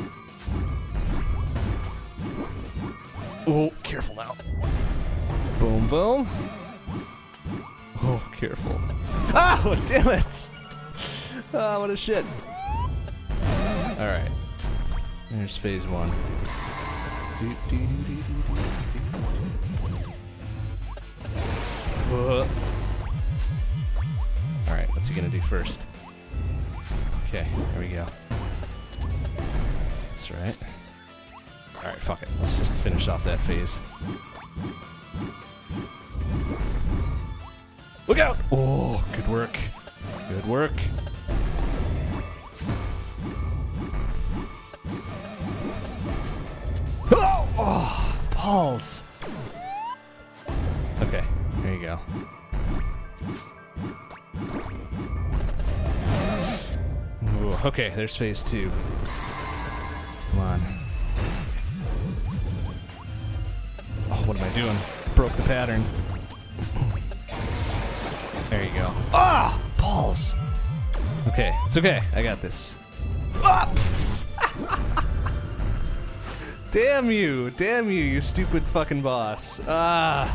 Oh, careful now. Boom, boom. Oh, careful. Oh, damn it! Ah, what a shit. Alright. There's phase one. Alright, what's he gonna do first? Okay, there we go. That's right. Alright, fuck it. Let's just finish off that phase. Look out! Oh, good work. Good work. Oh! Oh, balls! Okay, there you go. Ooh, okay, there's phase two. Come on. Oh, what am I doing? Broke the pattern. There you go. Ah! Balls! Okay, it's okay. I got this. Ah! Damn you, you stupid fucking boss. Ah.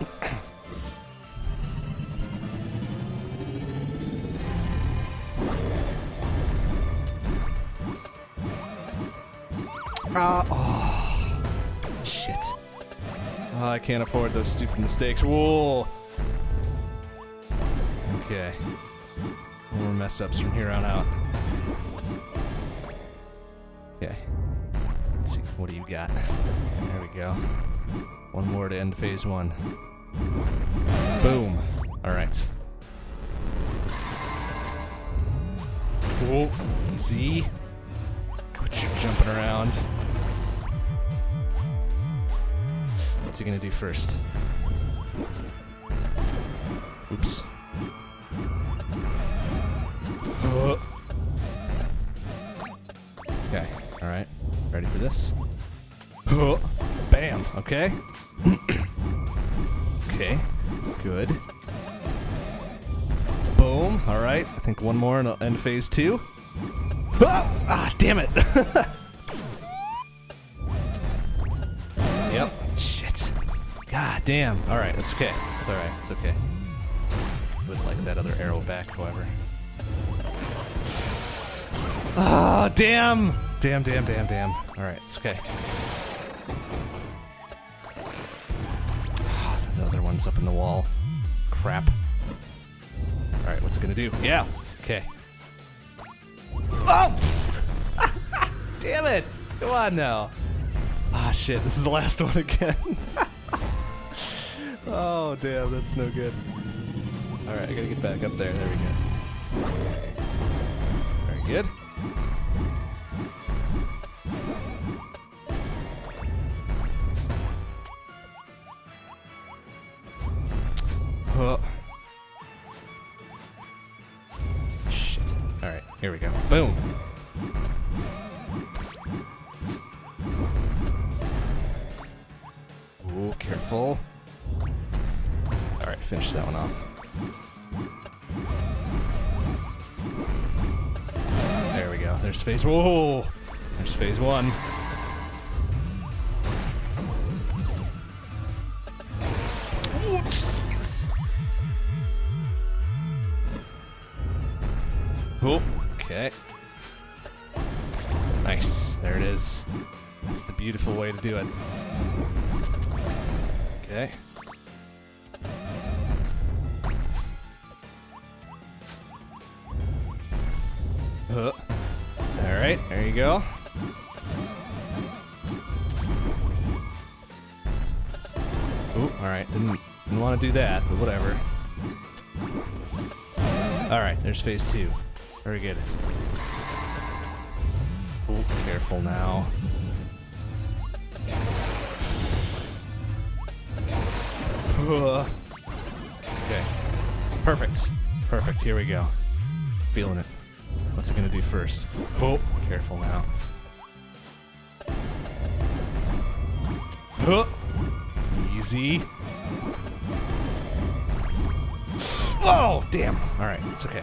Oh. Shit. Oh, I can't afford those stupid mistakes. Whoa. Okay. No more mess ups from here on out. Okay. Let's see, what do you got? There we go. One more to end phase 1. Boom. Alright. Cool. Easy. Quit your jumping around. What's he gonna do first? Oops. Okay, alright. Ready for this? Bam, okay. Okay, good. Boom, alright. I think one more and I'll end phase 2. Ah, damn it! Yep, shit. God damn. Alright, it's okay. It's alright, it's okay. Would like that other arrow back, however. Ah, damn! Damn. Alright, it's okay. The other one's up in the wall. Crap. Alright, what's it gonna do? Yeah! Okay. Oh! Damn it! Come on now. Ah, shit, this is the last one again. Oh, damn, that's no good. Alright, I gotta get back up there. There we go. Very good. Oh. Shit. Alright, here we go. Boom. Ooh, careful. Alright, finish that one off. There we go. There's phase. Whoa! There's phase 1. Oh, jeez! Oh, okay. Nice. There it is. That's the beautiful way to do it. Okay. Alright, there you go. Ooh, alright, didn't want to do that, but whatever. Alright, there's phase 2. Very good. Ooh, careful now. Okay. Perfect. Perfect, here we go. Feeling it. What's it gonna do first? Oh, careful now. Easy. Oh, damn. Alright, it's okay.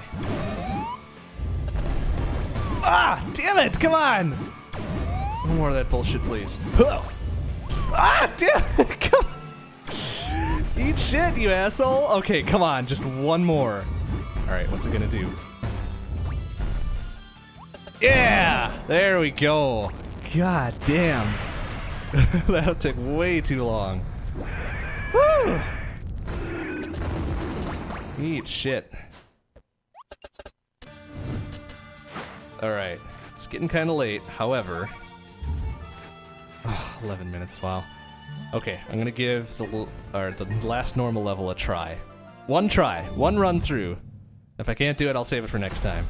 Ah, damn it! Come on! No more of that bullshit, please. Ah, damn it! Come on! Eat shit, you asshole! Okay, come on, just one more. Alright, what's it gonna do? Yeah! There we go. God damn. That took way too long. Woo! Eat shit. Alright. It's getting kind of late, however. 11 minutes, wow. Okay, I'm gonna give the last normal level a try. One try, one run through. If I can't do it, I'll save it for next time.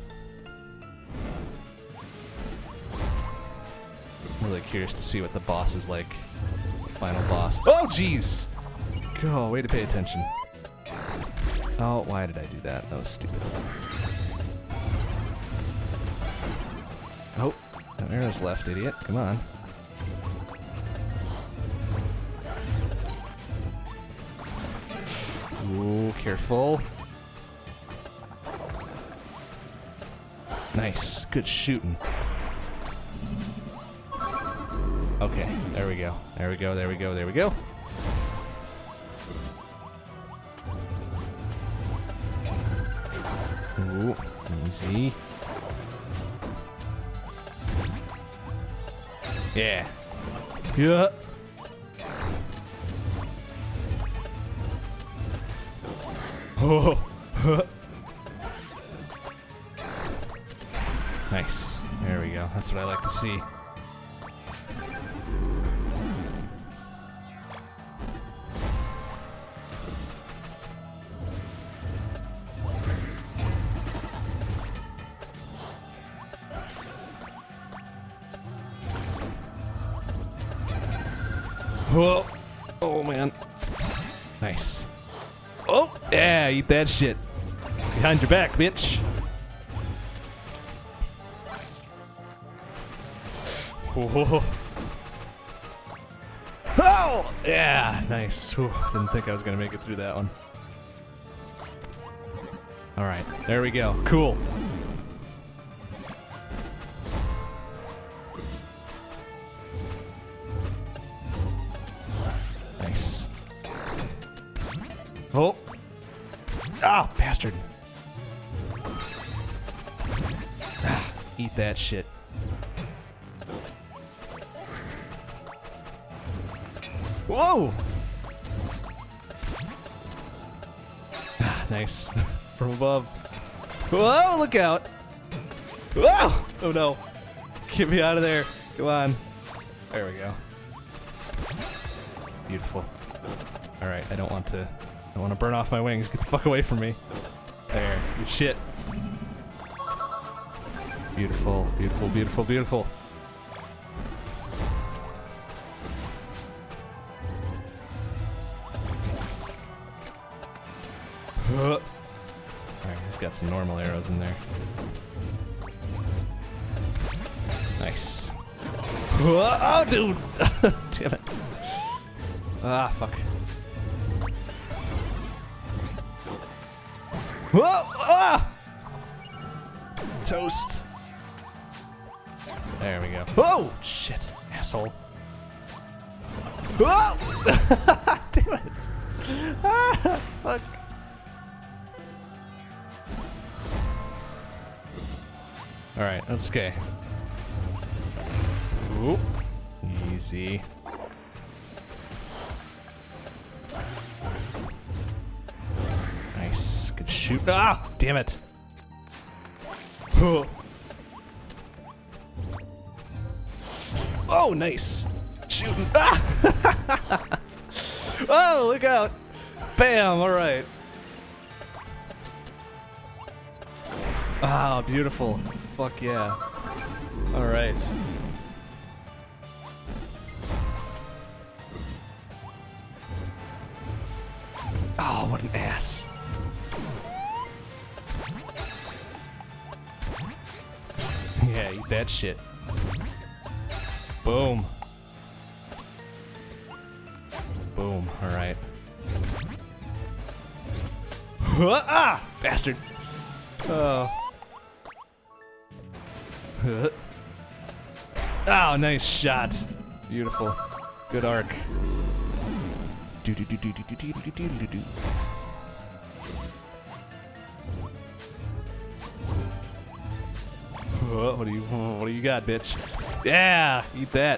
I'm really curious to see what the boss is like. Final boss. Oh, jeez! Go, way to pay attention. Oh, why did I do that? That was stupid. Oh, no arrows left, idiot. Come on. Ooh, careful. Nice. Good shooting. Okay, there we go. There we go, there we go, there we go. Ooh, easy. Yeah. Yeah. Oh. Nice. There we go. That's what I like to see. Whoa. Oh, man. Nice. Oh, yeah, eat that shit. Behind your back, bitch. Whoa. Oh, yeah, nice. Whew, didn't think I was going to make it through that one. All right, there we go. Cool. Nice. Oh. Oh, bastard. Ah, eat that shit. Whoa! Ah, nice. From above. Whoa, look out! Whoa! Oh no. Get me out of there. Come on. There we go. Beautiful. Alright, I don't want to burn off my wings. Get the fuck away from me. There. Good shit. Beautiful, beautiful, beautiful, beautiful. Alright, he's got some normal arrows in there. Nice. Oh, dude! Damn it. Ah, fuck. Whoa! Ah! Toast. There we go. Oh, shit. Asshole. Whoa! Damn it. Ah, fuck. Alright, that's okay. Ooh. Easy. Nice. Good shoot. Ah! Damn it. Oh. Oh, nice. Shooting. Ah! Oh, look out. Bam. Alright. Ah, beautiful. Fuck yeah. Alright. Oh, what an ass. Yeah, eat that shit. Boom. Boom. Alright. Ah! Bastard. Oh. Oh, nice shot. Beautiful. Good arc. Do do do do do do do do do do do. What do you got, bitch? Yeah, eat that.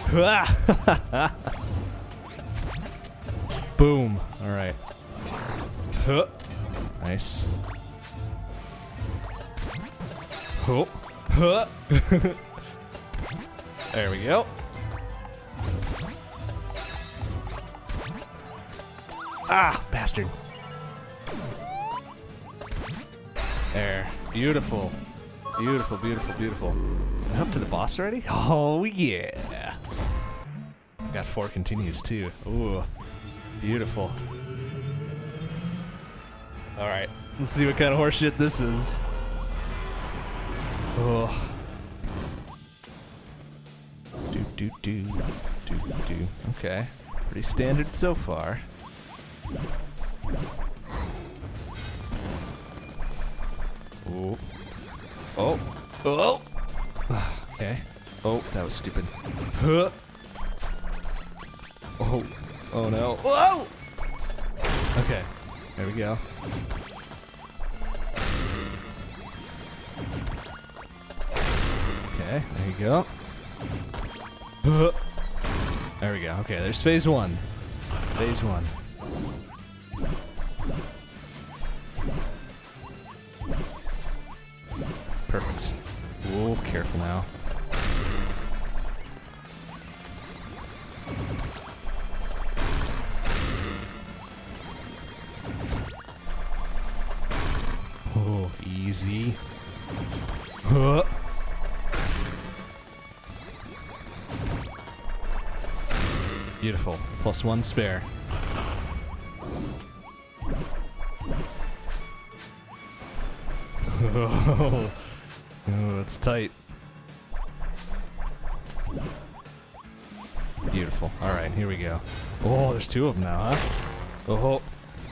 Boom. All right. Nice. Oh. There we go. Ah, bastard. There. Beautiful. Beautiful, beautiful, beautiful. Am I up to the boss already? Oh, yeah. Got 4 continues, too. Ooh. Beautiful. Alright. Let's see what kind of horseshit this is. Oh. Do. Okay. Pretty standard so far. Oh. Oh. Oh. Okay. Oh, that was stupid. Huh. Oh. Oh no. Whoa! Okay. There we go. Okay, there you go. There we go. Okay, there's phase one. Phase one. Perfect. Whoa, careful now. Oh, easy. Beautiful. +1 spare. Oh, it's tight. Beautiful. All right, here we go. Oh, there's 2 of them now, huh? Oh.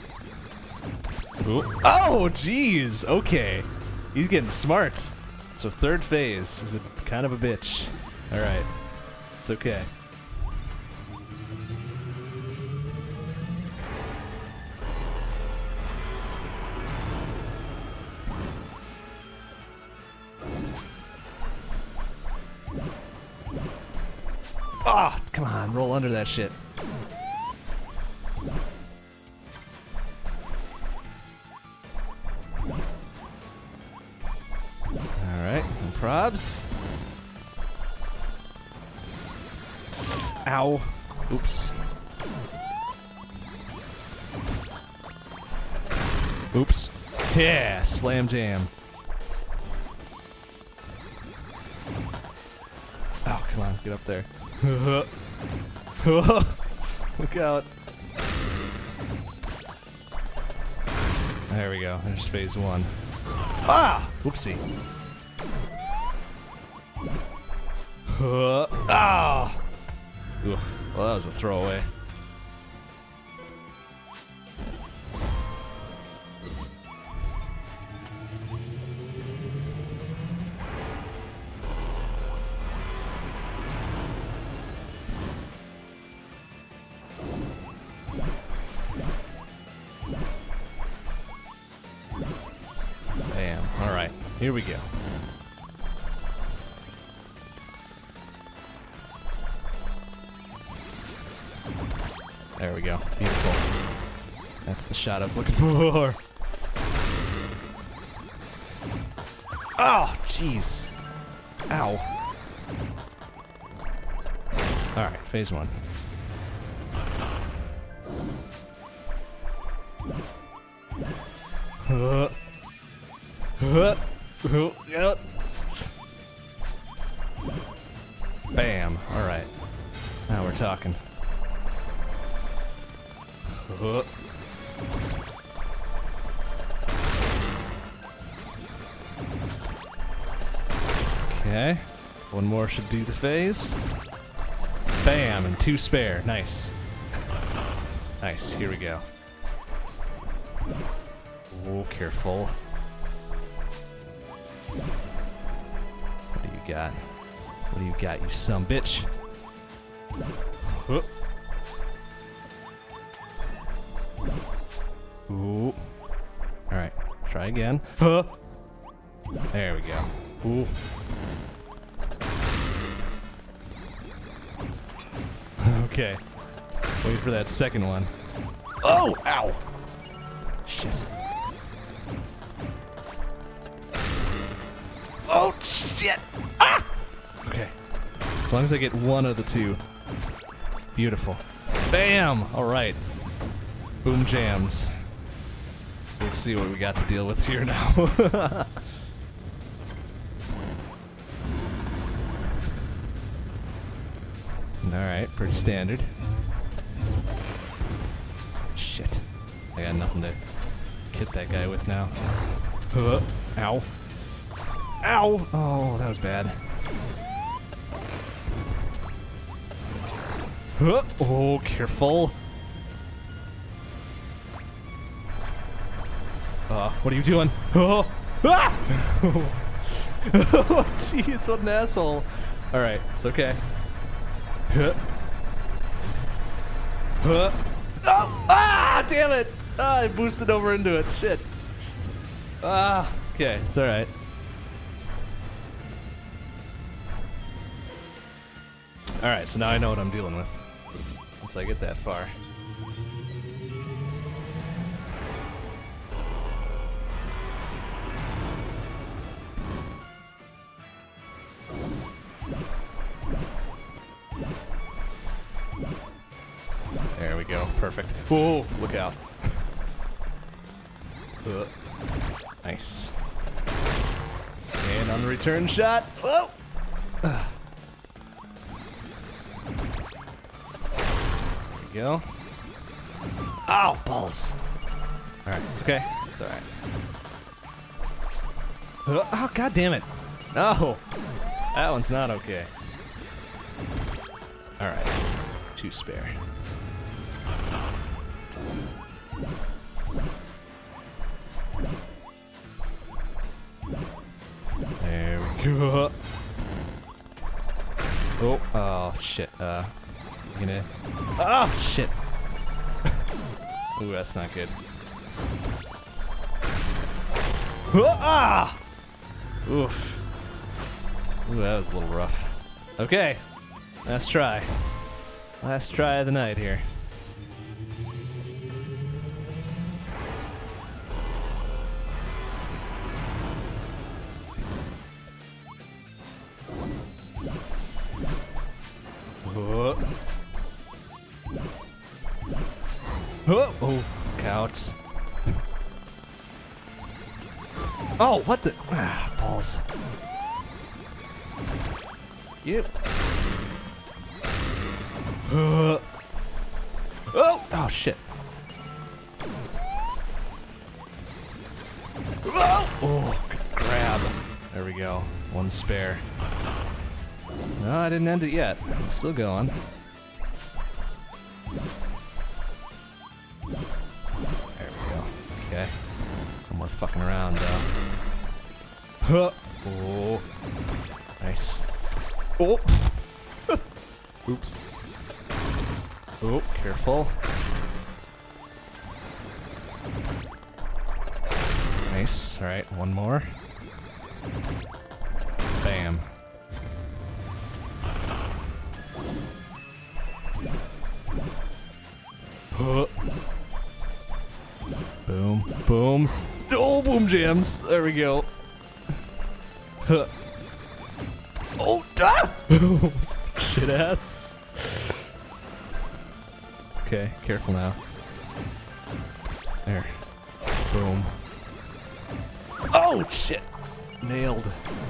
Ooh. Oh, jeez. Okay. He's getting smart. So 3rd phase is kind of a bitch. All right. It's okay. Ah, come on, roll under that shit. Alright, no probs. Ow. Oops. Oops. Yeah, slam jam. Oh, come on, get up there. Look out. There we go. There's phase 1. Ah! Whoopsie. Ah! Ooh, well, that was a throwaway. Bam. All right, here we go. There we go. Beautiful. That's the shot I was looking for. Oh, jeez. Ow. All right, phase 1. Bam. All right. Now we're talking. Okay. 1 more should do the phase. Bam, and 2 spare. Nice. Nice. Here we go. Oh, careful. What do you got? What do you got, you sumbitch? Ooh. Alright, try again. There we go. Ooh. Okay. Wait for that second one. Oh! Ow! Shit. Oh, shit! Ah! Okay. As long as I get 1 of the 2. Beautiful. Bam! Alright. Boom jams. So let's see what we got to deal with here now. Alright, pretty standard. Shit. I got nothing to hit that guy with now. Ow. Ow! Oh, that was bad. Oh, careful. What are you doing? Oh! Ah! Oh, jeez, what an asshole. Alright, it's okay. Oh! Ah! Damn it! Ah, I boosted over into it. Shit. Ah, okay, it's alright. Alright, so now I know what I'm dealing with. Once I get that far. There we go, perfect. Whoa, look out. Nice. And on the return shot. Whoa! There we go. Ow, balls. Alright, it's okay. It's alright. Oh, god damn it. No! That one's not okay. Alright. 2 spare. There we go. Oh shit. Gonna. Oh shit. Ooh, that's not good. Ah! Oof. Ooh, that was a little rough. Okay, last try. Last try of the night here. Oh, counts. Oh, what the? Ah, balls. Yep. Oh, shit. Oh, good grab. There we go. 1 spare. No, I didn't end it yet. I'm still going. There we go. Okay. No more fucking around, though. Oh. Nice. Oh. Oops. Oh, careful. Nice. Alright, 1 more. Bam. Boom, boom. Oh, boom jams. There we go. Oh, ah! Shit ass. Okay, careful now. There. Boom. Oh, shit. Nailed.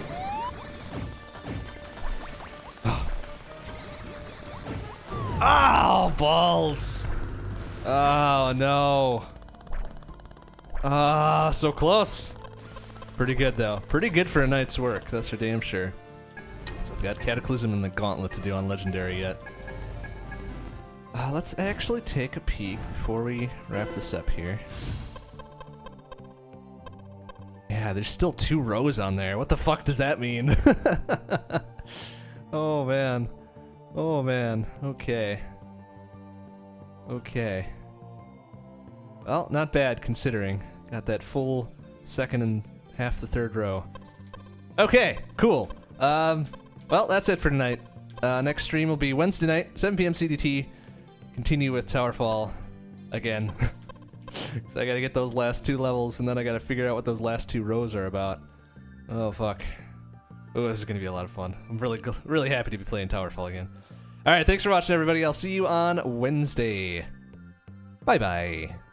Oh, balls. Oh, no. Ah, so close. Pretty good, though. Pretty good for a night's work, that's for damn sure. So I've got Cataclysm and the Gauntlet to do on Legendary yet. Let's actually take a peek before we wrap this up here. Yeah, there's still 2 rows on there. What the fuck does that mean? Oh, man. Oh, man. Okay. Okay. Well, not bad, considering. Got that full 2nd and half the 3rd row. Okay, cool. Well, that's it for tonight. Next stream will be Wednesday night, 7 p.m. CDT. Continue with TowerFall again. So I gotta get those last 2 levels, and then I gotta figure out what those last 2 rows are about. Oh, fuck. Oh, this is gonna be a lot of fun. I'm really happy to be playing TowerFall again. Alright, thanks for watching, everybody. I'll see you on Wednesday. Bye-bye.